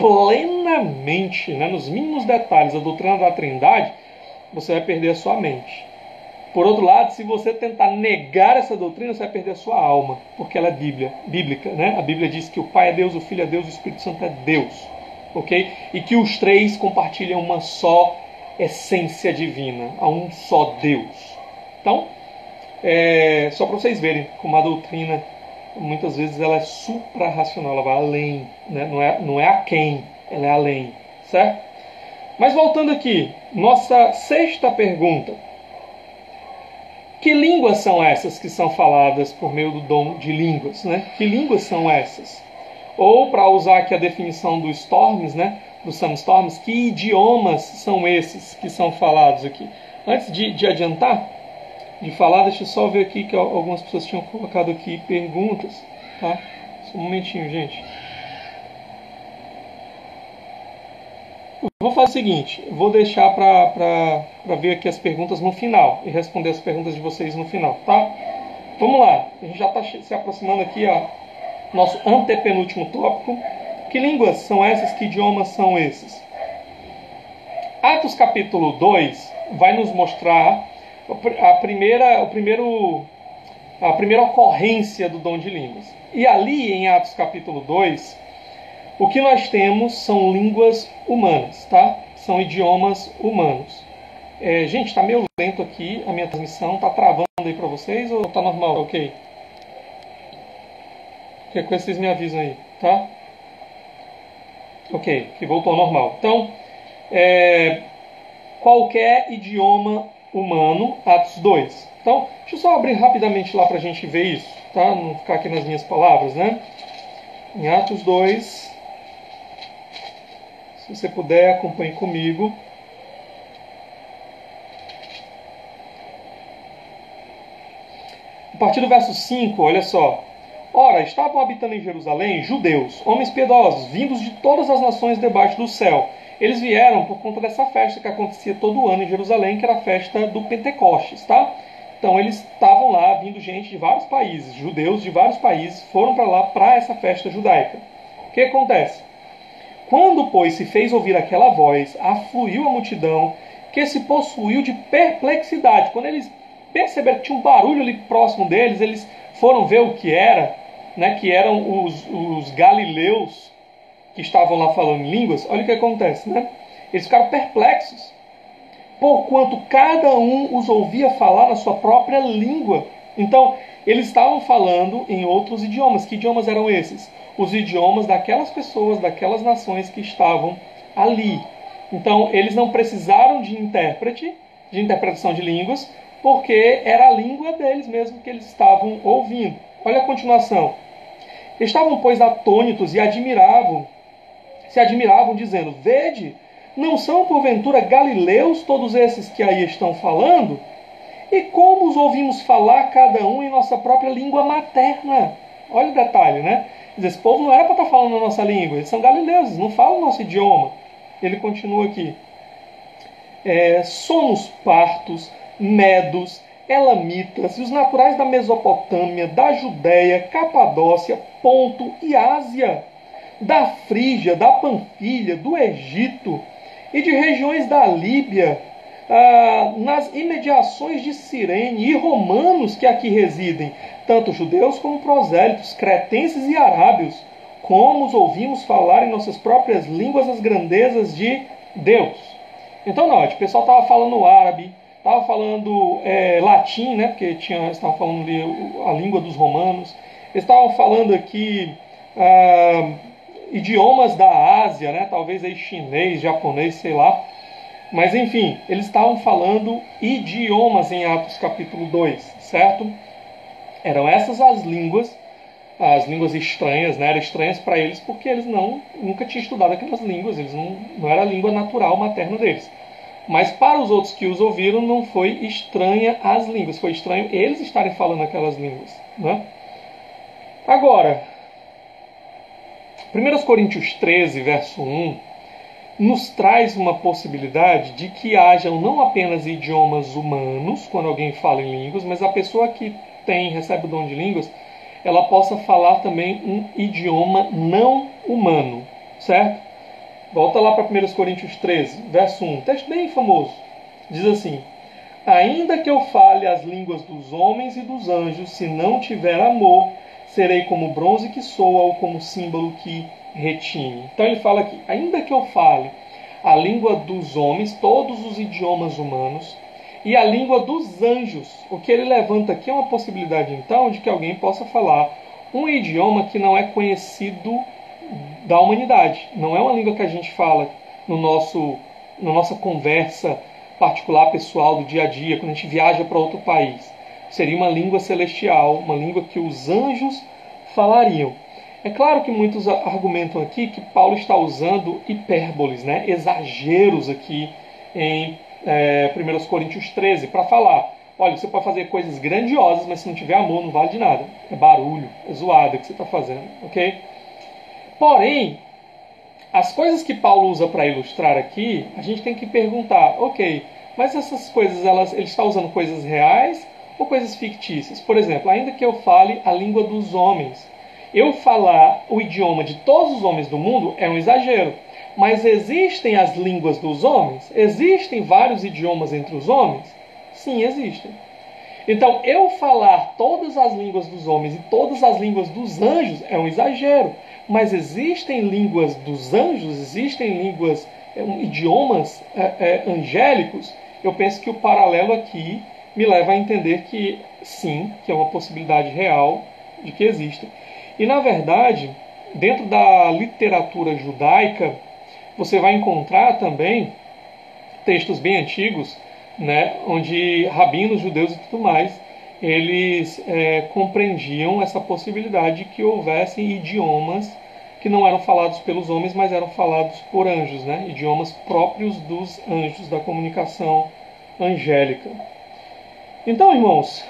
plenamente, né, nos mínimos detalhes, a doutrina da Trindade, você vai perder a sua mente. Por outro lado, se você tentar negar essa doutrina, você vai perder a sua alma, porque ela é bíblica, né? A Bíblia diz que o Pai é Deus, o Filho é Deus, o Espírito Santo é Deus, ok? E que os três compartilham uma só essência divina, a um só Deus. Então, só para vocês verem como a doutrina, muitas vezes, ela é suprarracional, ela vai além, né? Não é aquém, ela é além, certo? Mas voltando aqui, nossa sexta pergunta. Que línguas são essas que são faladas por meio do dom de línguas, né? Que línguas são essas? Ou, para usar aqui a definição do Storms, né, do Sam Storms, que idiomas são esses que são falados aqui? Antes de adiantar, de falar, deixa eu só ver aqui que algumas pessoas tinham colocado aqui perguntas, tá? Só um momentinho, gente. Eu vou fazer o seguinte, vou deixar para ver aqui as perguntas no final e responder as perguntas de vocês no final, tá? Vamos lá, a gente já está se aproximando aqui ao nosso antepenúltimo tópico. Que línguas são essas? Que idiomas são esses? Atos capítulo 2 vai nos mostrar a primeira ocorrência do dom de línguas. E ali em Atos capítulo 2, o que nós temos são línguas humanas, tá? São idiomas humanos. Gente, está meio lento aqui a minha transmissão, está travando aí para vocês ou está normal? Ok. Qualquer coisa vocês me avisam aí, tá? Ok, que voltou ao normal. Então, qualquer idioma humano, Atos 2. Então, deixa eu só abrir rapidamente lá para a gente ver isso, tá? Não ficar aqui nas minhas palavras, né? Em Atos 2, se você puder, acompanhe comigo. A partir do verso 5, olha só. Ora, estavam habitando em Jerusalém judeus, homens piedosos, vindos de todas as nações debaixo do céu. Eles vieram por conta dessa festa que acontecia todo ano em Jerusalém, que era a festa do Pentecostes, tá? Então eles estavam lá, vindo gente de vários países, judeus de vários países, foram para lá para essa festa judaica. que acontece? Quando, pois, se fez ouvir aquela voz, afluiu a multidão, que se possuiu de perplexidade. Quando eles perceberam que tinha um barulho ali próximo deles, eles foram ver o que era, né, que eram os galileus que estavam lá falando em línguas. Olha o que acontece, né? Eles ficaram perplexos, porquanto cada um os ouvia falar na sua própria língua. Então, eles estavam falando em outros idiomas. Que idiomas eram esses? Os idiomas daquelas pessoas, daquelas nações que estavam ali. Então, eles não precisaram de intérprete, de interpretação de línguas, porque era a língua deles mesmo que eles estavam ouvindo. Olha a continuação. Estavam, pois, atônitos e se admiravam, dizendo: vede, não são porventura galileus todos esses que aí estão falando? E como os ouvimos falar cada um em nossa própria língua materna? Olha o detalhe, né? Esse povo não era para estar falando a nossa língua, eles são galileus, eles não falam o nosso idioma. Ele continua aqui. Somos partos, medos, elamitas e os naturais da Mesopotâmia, da Judéia, Capadócia, Ponto e Ásia, da Frígia, da Panfilha, do Egito e de regiões da Líbia, nas imediações de Cirene, e romanos que aqui residem, tanto judeus como prosélitos, cretenses e arábios, como os ouvimos falar em nossas próprias línguas as grandezas de Deus. Então, note, o pessoal estava falando árabe, estava falando latim, né, porque estavam falando ali a língua dos romanos, eles estavam falando aqui idiomas da Ásia, né, talvez aí chinês, japonês, sei lá. Mas, enfim, eles estavam falando idiomas em Atos capítulo 2, certo? Eram essas as línguas estranhas, né? Eram estranhas para eles porque eles nunca tinham estudado aquelas línguas, eles não era a língua natural materna deles. Mas para os outros que os ouviram, não foi estranha as línguas, foi estranho eles estarem falando aquelas línguas, né? Agora, 1 Coríntios 13, verso 1, nos traz uma possibilidade de que hajam não apenas idiomas humanos, quando alguém fala em línguas, mas a pessoa que recebe o dom de línguas, ela possa falar também um idioma não humano, certo? Volta lá para 1 Coríntios 13, verso 1, texto bem famoso. Diz assim: ainda que eu fale as línguas dos homens e dos anjos, se não tiver amor, serei como bronze que soa ou como símbolo que retine. Então ele fala aqui, ainda que eu fale a língua dos homens, todos os idiomas humanos, e a língua dos anjos, o que ele levanta aqui é uma possibilidade então de que alguém possa falar um idioma que não é conhecido da humanidade. Não é uma língua que a gente fala na nossa conversa particular, pessoal, do dia a dia, quando a gente viaja para outro país. Seria uma língua celestial, uma língua que os anjos falariam. É claro que muitos argumentam aqui que Paulo está usando hipérboles, né? Exageros aqui em 1 Coríntios 13, para falar, olha, você pode fazer coisas grandiosas, mas se não tiver amor não vale de nada. É barulho, é zoada que você está fazendo, ok? Porém, as coisas que Paulo usa para ilustrar aqui, a gente tem que perguntar, ok, mas essas coisas, ele está usando coisas reais ou coisas fictícias? Por exemplo, ainda que eu fale a língua dos homens, eu falar o idioma de todos os homens do mundo é um exagero. Mas existem as línguas dos homens? Existem vários idiomas entre os homens? Sim, existem. Então, eu falar todas as línguas dos homens e todas as línguas dos anjos é um exagero. Mas existem línguas dos anjos, existem línguas, idiomas angélicos. Eu penso que o paralelo aqui me leva a entender que sim, que é uma possibilidade real de que existem. E, na verdade, dentro da literatura judaica, você vai encontrar também textos bem antigos, né, onde rabinos, judeus e tudo mais, eles compreendiam essa possibilidade de que houvessem idiomas que não eram falados pelos homens, mas eram falados por anjos, né, idiomas próprios dos anjos, da comunicação angélica. Então, irmãos,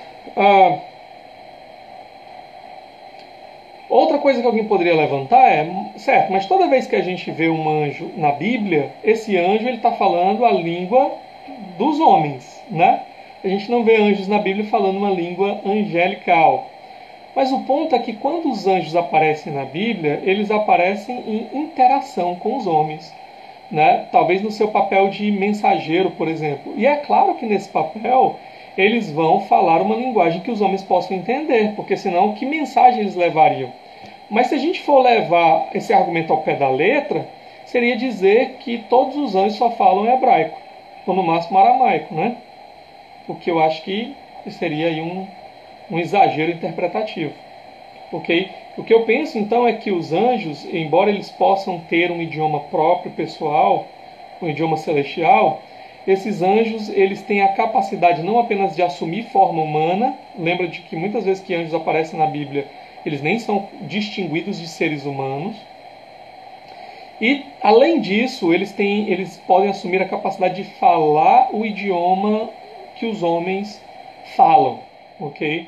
outra coisa que alguém poderia levantar certo, mas toda vez que a gente vê um anjo na Bíblia, esse anjo está falando a língua dos homens, né? A gente não vê anjos na Bíblia falando uma língua angelical. Mas o ponto é que quando os anjos aparecem na Bíblia, eles aparecem em interação com os homens, né? Talvez no seu papel de mensageiro, por exemplo. E é claro que nesse papel eles vão falar uma linguagem que os homens possam entender, porque senão que mensagem eles levariam? Mas se a gente for levar esse argumento ao pé da letra, seria dizer que todos os anjos só falam hebraico, ou no máximo aramaico, né? O que eu acho que seria aí um exagero interpretativo. Okay? O que eu penso então é que os anjos, embora eles possam ter um idioma próprio, pessoal, um idioma celestial, esses anjos eles têm a capacidade não apenas de assumir forma humana. Lembra de que muitas vezes que anjos aparecem na Bíblia, eles nem são distinguidos de seres humanos. E, além disso, eles podem assumir a capacidade de falar o idioma que os homens falam. Ok?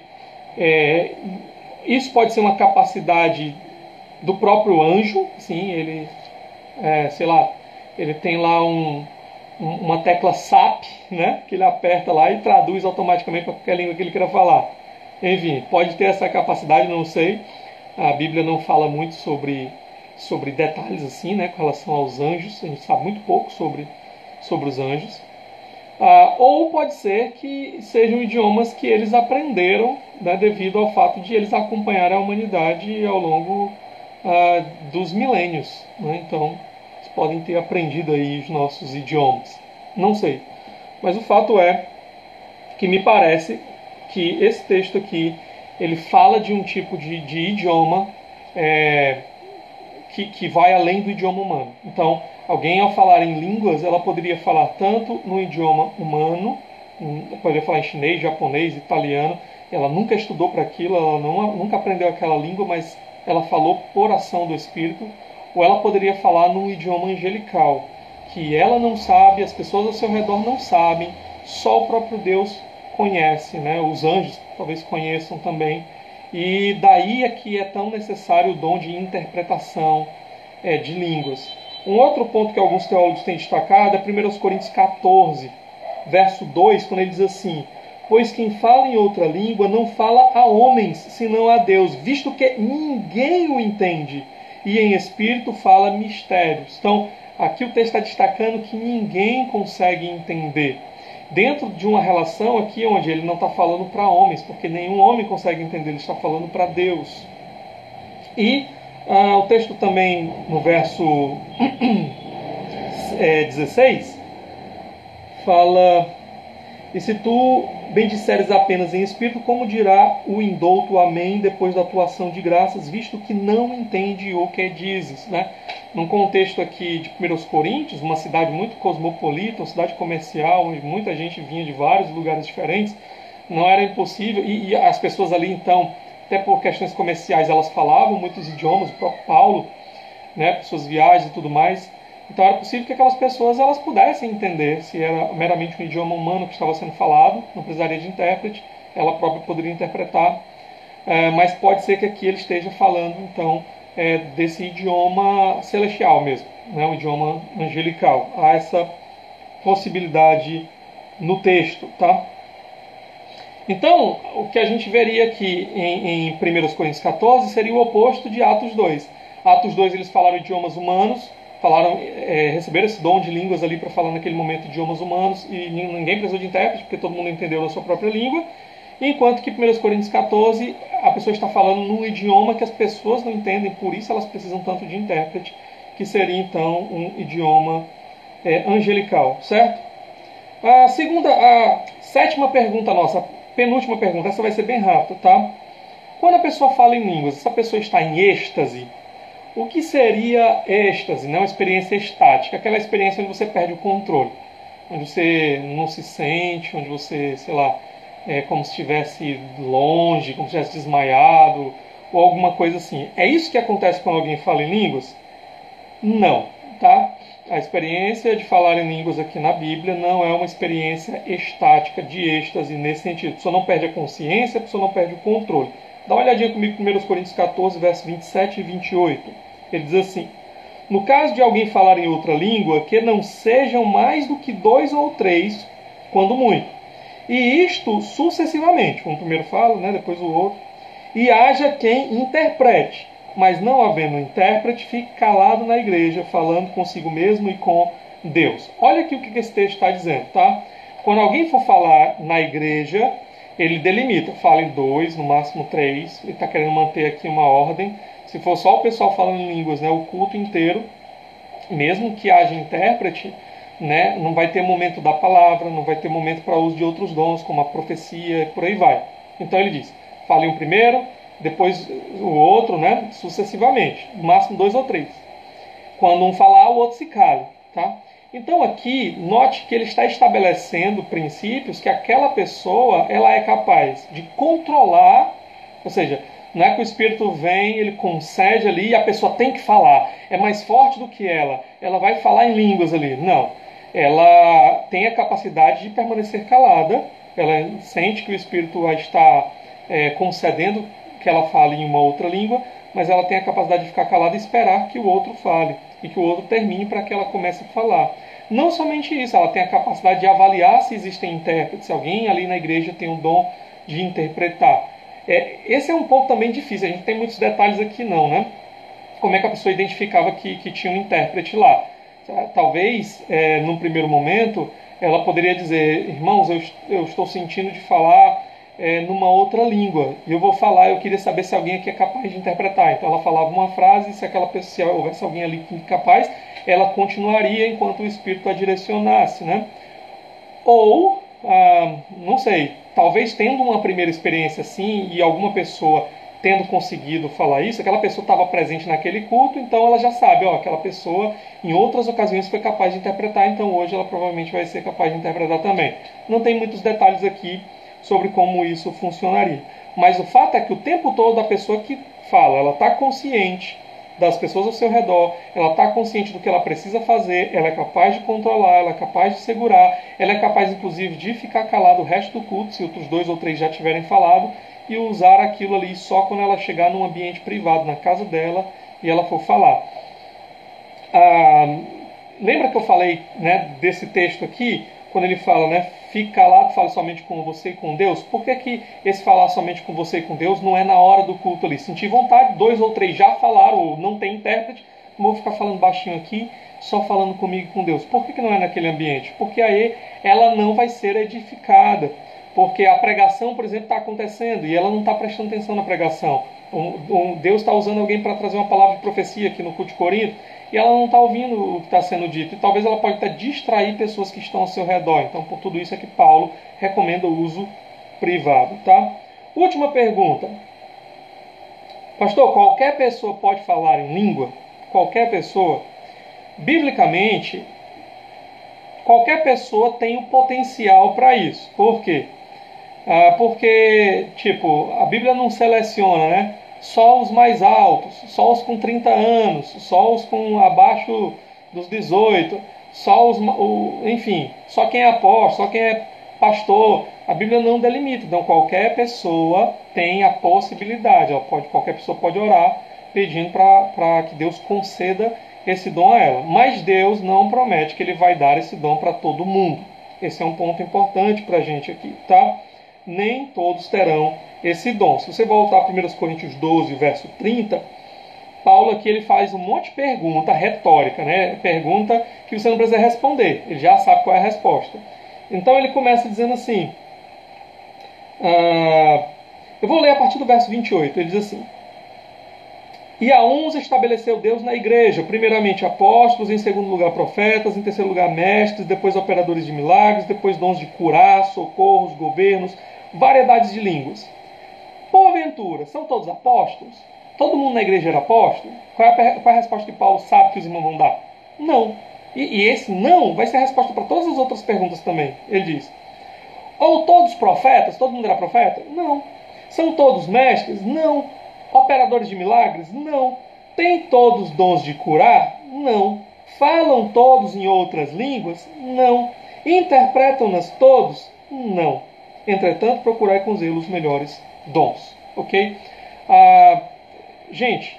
Isso pode ser uma capacidade do próprio anjo. Sim, ele, ele tem lá uma tecla SAP, né, que ele aperta lá e traduz automaticamente para qualquer língua que ele queira falar. Enfim, pode ter essa capacidade, não sei. A Bíblia não fala muito sobre detalhes assim, né, com relação aos anjos. A gente sabe muito pouco sobre os anjos. Ou pode ser que sejam idiomas que eles aprenderam, né, devido ao fato de eles acompanharem a humanidade ao longo dos milênios. Né? Então, eles podem ter aprendido aí os nossos idiomas. Não sei. Mas o fato é que me parece que esse texto aqui, ele fala de um tipo de idioma que vai além do idioma humano. Então, alguém ao falar em línguas, ela poderia falar tanto no idioma humano, poderia falar em chinês, japonês, italiano. Ela nunca estudou para aquilo, ela nunca aprendeu aquela língua, mas ela falou por ação do Espírito. Ou ela poderia falar num idioma angelical, que ela não sabe, as pessoas ao seu redor não sabem, só o próprio Deus conhece, né? Os anjos talvez conheçam também. E daí é que é tão necessário o dom de interpretação de línguas. Um outro ponto que alguns teólogos têm destacado é 1 Coríntios 14, verso 2, quando ele diz assim: pois quem fala em outra língua não fala a homens, senão a Deus, visto que ninguém o entende, e em espírito fala mistérios. Então, aqui o texto está destacando que ninguém consegue entender. Dentro de uma relação aqui onde ele não está falando para homens, porque nenhum homem consegue entender, ele está falando para Deus. E o texto também, no verso 16, fala: e se tu bendisseres apenas em espírito, como dirá o indouto amém depois da tua ação de graças, visto que não entende o que dizes, né? Num contexto aqui de 1 Coríntios, uma cidade muito cosmopolita, uma cidade comercial, onde muita gente vinha de vários lugares diferentes, não era impossível, e as pessoas ali então, até por questões comerciais, elas falavam muitos idiomas, o próprio Paulo, né, suas viagens e tudo mais. Então era possível que aquelas pessoas elas pudessem entender se era meramente um idioma humano que estava sendo falado, não precisaria de intérprete, ela própria poderia interpretar, mas pode ser que aqui ele esteja falando então desse idioma celestial mesmo, né, um idioma angelical. Há essa possibilidade no texto, tá? Então, o que a gente veria aqui em 1 Coríntios 14 seria o oposto de Atos 2. Atos 2 eles falaram idiomas humanos, receberam esse dom de línguas ali para falar naquele momento idiomas humanos, e ninguém precisou de intérprete, porque todo mundo entendeu na sua própria língua. Enquanto que 1 Coríntios 14, a pessoa está falando num idioma que as pessoas não entendem, por isso elas precisam tanto de intérprete, que seria então um idioma angelical, certo? A sétima pergunta nossa, penúltima pergunta, essa vai ser bem rápida, tá? Quando a pessoa fala em línguas, essa pessoa está em êxtase. O que seria êxtase? Não, uma experiência estática, aquela experiência onde você perde o controle, onde você não se sente, onde você, sei lá, como se estivesse longe, como se estivesse desmaiado, ou alguma coisa assim. É isso que acontece quando alguém fala em línguas? Não, tá? A experiência de falar em línguas aqui na Bíblia não é uma experiência estática, de êxtase nesse sentido. A pessoa não perde a consciência, a pessoa não perde o controle. Dá uma olhadinha comigo em 1 Coríntios 14, versos 27 e 28. Ele diz assim: no caso de alguém falar em outra língua, que não sejam mais do que 2 ou 3, quando muito. E isto sucessivamente. Um primeiro fala, né, depois o outro. e haja quem interprete. Mas não havendo intérprete, fique calado na igreja, falando consigo mesmo e com Deus. Olha aqui o que esse texto está dizendo, tá? Quando alguém for falar na igreja, ele delimita, fala em 2, no máximo 3, ele está querendo manter aqui uma ordem. Se for só o pessoal falando em línguas, né, o culto inteiro, mesmo que haja intérprete, né, não vai ter momento da palavra, não vai ter momento para uso de outros dons, como a profecia, por aí vai. Então ele diz, fale um primeiro, depois o outro, né, sucessivamente, no máximo 2 ou 3. Quando um falar, o outro se cala, tá? Então aqui, note que ele está estabelecendo princípios que aquela pessoa ela é capaz de controlar, ou seja, não é que o Espírito vem, ele concede ali e a pessoa tem que falar, é mais forte do que ela vai falar em línguas ali. Não, ela tem a capacidade de permanecer calada, ela sente que o Espírito vai estar concedendo que ela fale em uma outra língua, mas ela tem a capacidade de ficar calada e esperar que o outro fale e que o outro termine para que ela comece a falar. Não somente isso, ela tem a capacidade de avaliar se existem intérpretes, se alguém ali na igreja tem o dom de interpretar. Esse é um ponto também difícil, a gente tem muitos detalhes aqui não, né? Como é que a pessoa identificava que tinha um intérprete lá? Talvez, num primeiro momento, ela poderia dizer, irmãos, eu estou sentindo de falar numa outra língua, e eu vou falar, eu queria saber se alguém aqui é capaz de interpretar. Então ela falava uma frase, e se houvesse alguém ali capaz, ela continuaria enquanto o Espírito a direcionasse, né? Ou, não sei, talvez tendo uma primeira experiência assim, e alguma pessoa tendo conseguido falar isso, aquela pessoa estava presente naquele culto, então ela já sabe, aquela pessoa em outras ocasiões foi capaz de interpretar, então hoje ela provavelmente vai ser capaz de interpretar também. Não tem muitos detalhes aqui sobre como isso funcionaria. Mas o fato é que o tempo todo a pessoa que fala, ela está consciente das pessoas ao seu redor, ela está consciente do que ela precisa fazer, ela é capaz de controlar, ela é capaz de segurar, ela é capaz inclusive de ficar calada o resto do culto, se outros 2 ou 3 já tiverem falado, e usar aquilo ali só quando ela chegar num ambiente privado, na casa dela, e ela for falar. Lembra que eu falei, né, desse texto aqui, quando ele fala, né, fique calado, fale somente com você e com Deus? Por que esse falar somente com você e com Deus não é na hora do culto ali? Sentir vontade, 2 ou 3 já falaram, ou não tem intérprete, não vou ficar falando baixinho aqui, só falando comigo e com Deus. Por que não é naquele ambiente? Porque aí ela não vai ser edificada. Porque a pregação, por exemplo, está acontecendo e ela não está prestando atenção na pregação. Deus está usando alguém para trazer uma palavra de profecia aqui no culto de Corinto e ela não está ouvindo o que está sendo dito. E talvez ela pode até distrair pessoas que estão ao seu redor. Então, por tudo isso é que Paulo recomenda o uso privado. Tá? Última pergunta. Pastor, qualquer pessoa pode falar em língua? Qualquer pessoa? Biblicamente, qualquer pessoa tem o potencial para isso. Por quê? Porque, a Bíblia não seleciona, né? Só os mais altos, só os com 30 anos, só os com abaixo dos 18, enfim, só quem é apóstolo, só quem é pastor. A Bíblia não delimita, então qualquer pessoa tem a possibilidade, qualquer pessoa pode orar pedindo para que Deus conceda esse dom a ela. Mas Deus não promete que Ele vai dar esse dom para todo mundo. Esse é um ponto importante para a gente aqui, tá? Nem todos terão esse dom. Se você voltar a 1 Coríntios 12, verso 30, Paulo aqui ele faz um monte de pergunta retórica, né? Pergunta que você não precisa responder, ele já sabe qual é a resposta. Então ele começa dizendo assim, eu vou ler a partir do verso 28, ele diz assim: e a uns estabeleceu Deus na igreja, primeiramente apóstolos, em segundo lugar profetas, em terceiro lugar mestres, depois operadores de milagres, depois dons de curar, socorros, governos, variedades de línguas. Porventura, são todos apóstolos? Todo mundo na igreja era apóstolo? Qual é a resposta que Paulo sabe que os irmãos vão dar? Não. E esse não vai ser a resposta para todas as outras perguntas também. Ele diz: ou todos profetas? Todo mundo era profeta? Não. São todos mestres? Não. Operadores de milagres? Não. Têm todos dons de curar? Não. Falam todos em outras línguas? Não. Interpretam-nas todos? Não. Entretanto, procurai com zelo os melhores dons. Ok? Gente,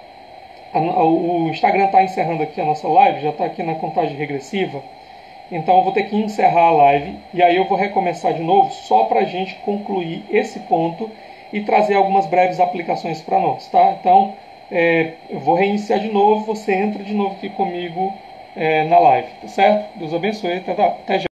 o Instagram está encerrando aqui a nossa live, já está aqui na contagem regressiva. Então eu vou ter que encerrar a live e aí eu vou recomeçar de novo só para a gente concluir esse ponto e trazer algumas breves aplicações para nós, tá? Então, eu vou reiniciar de novo, você entra de novo aqui comigo na live, tá certo? Deus abençoe, até já.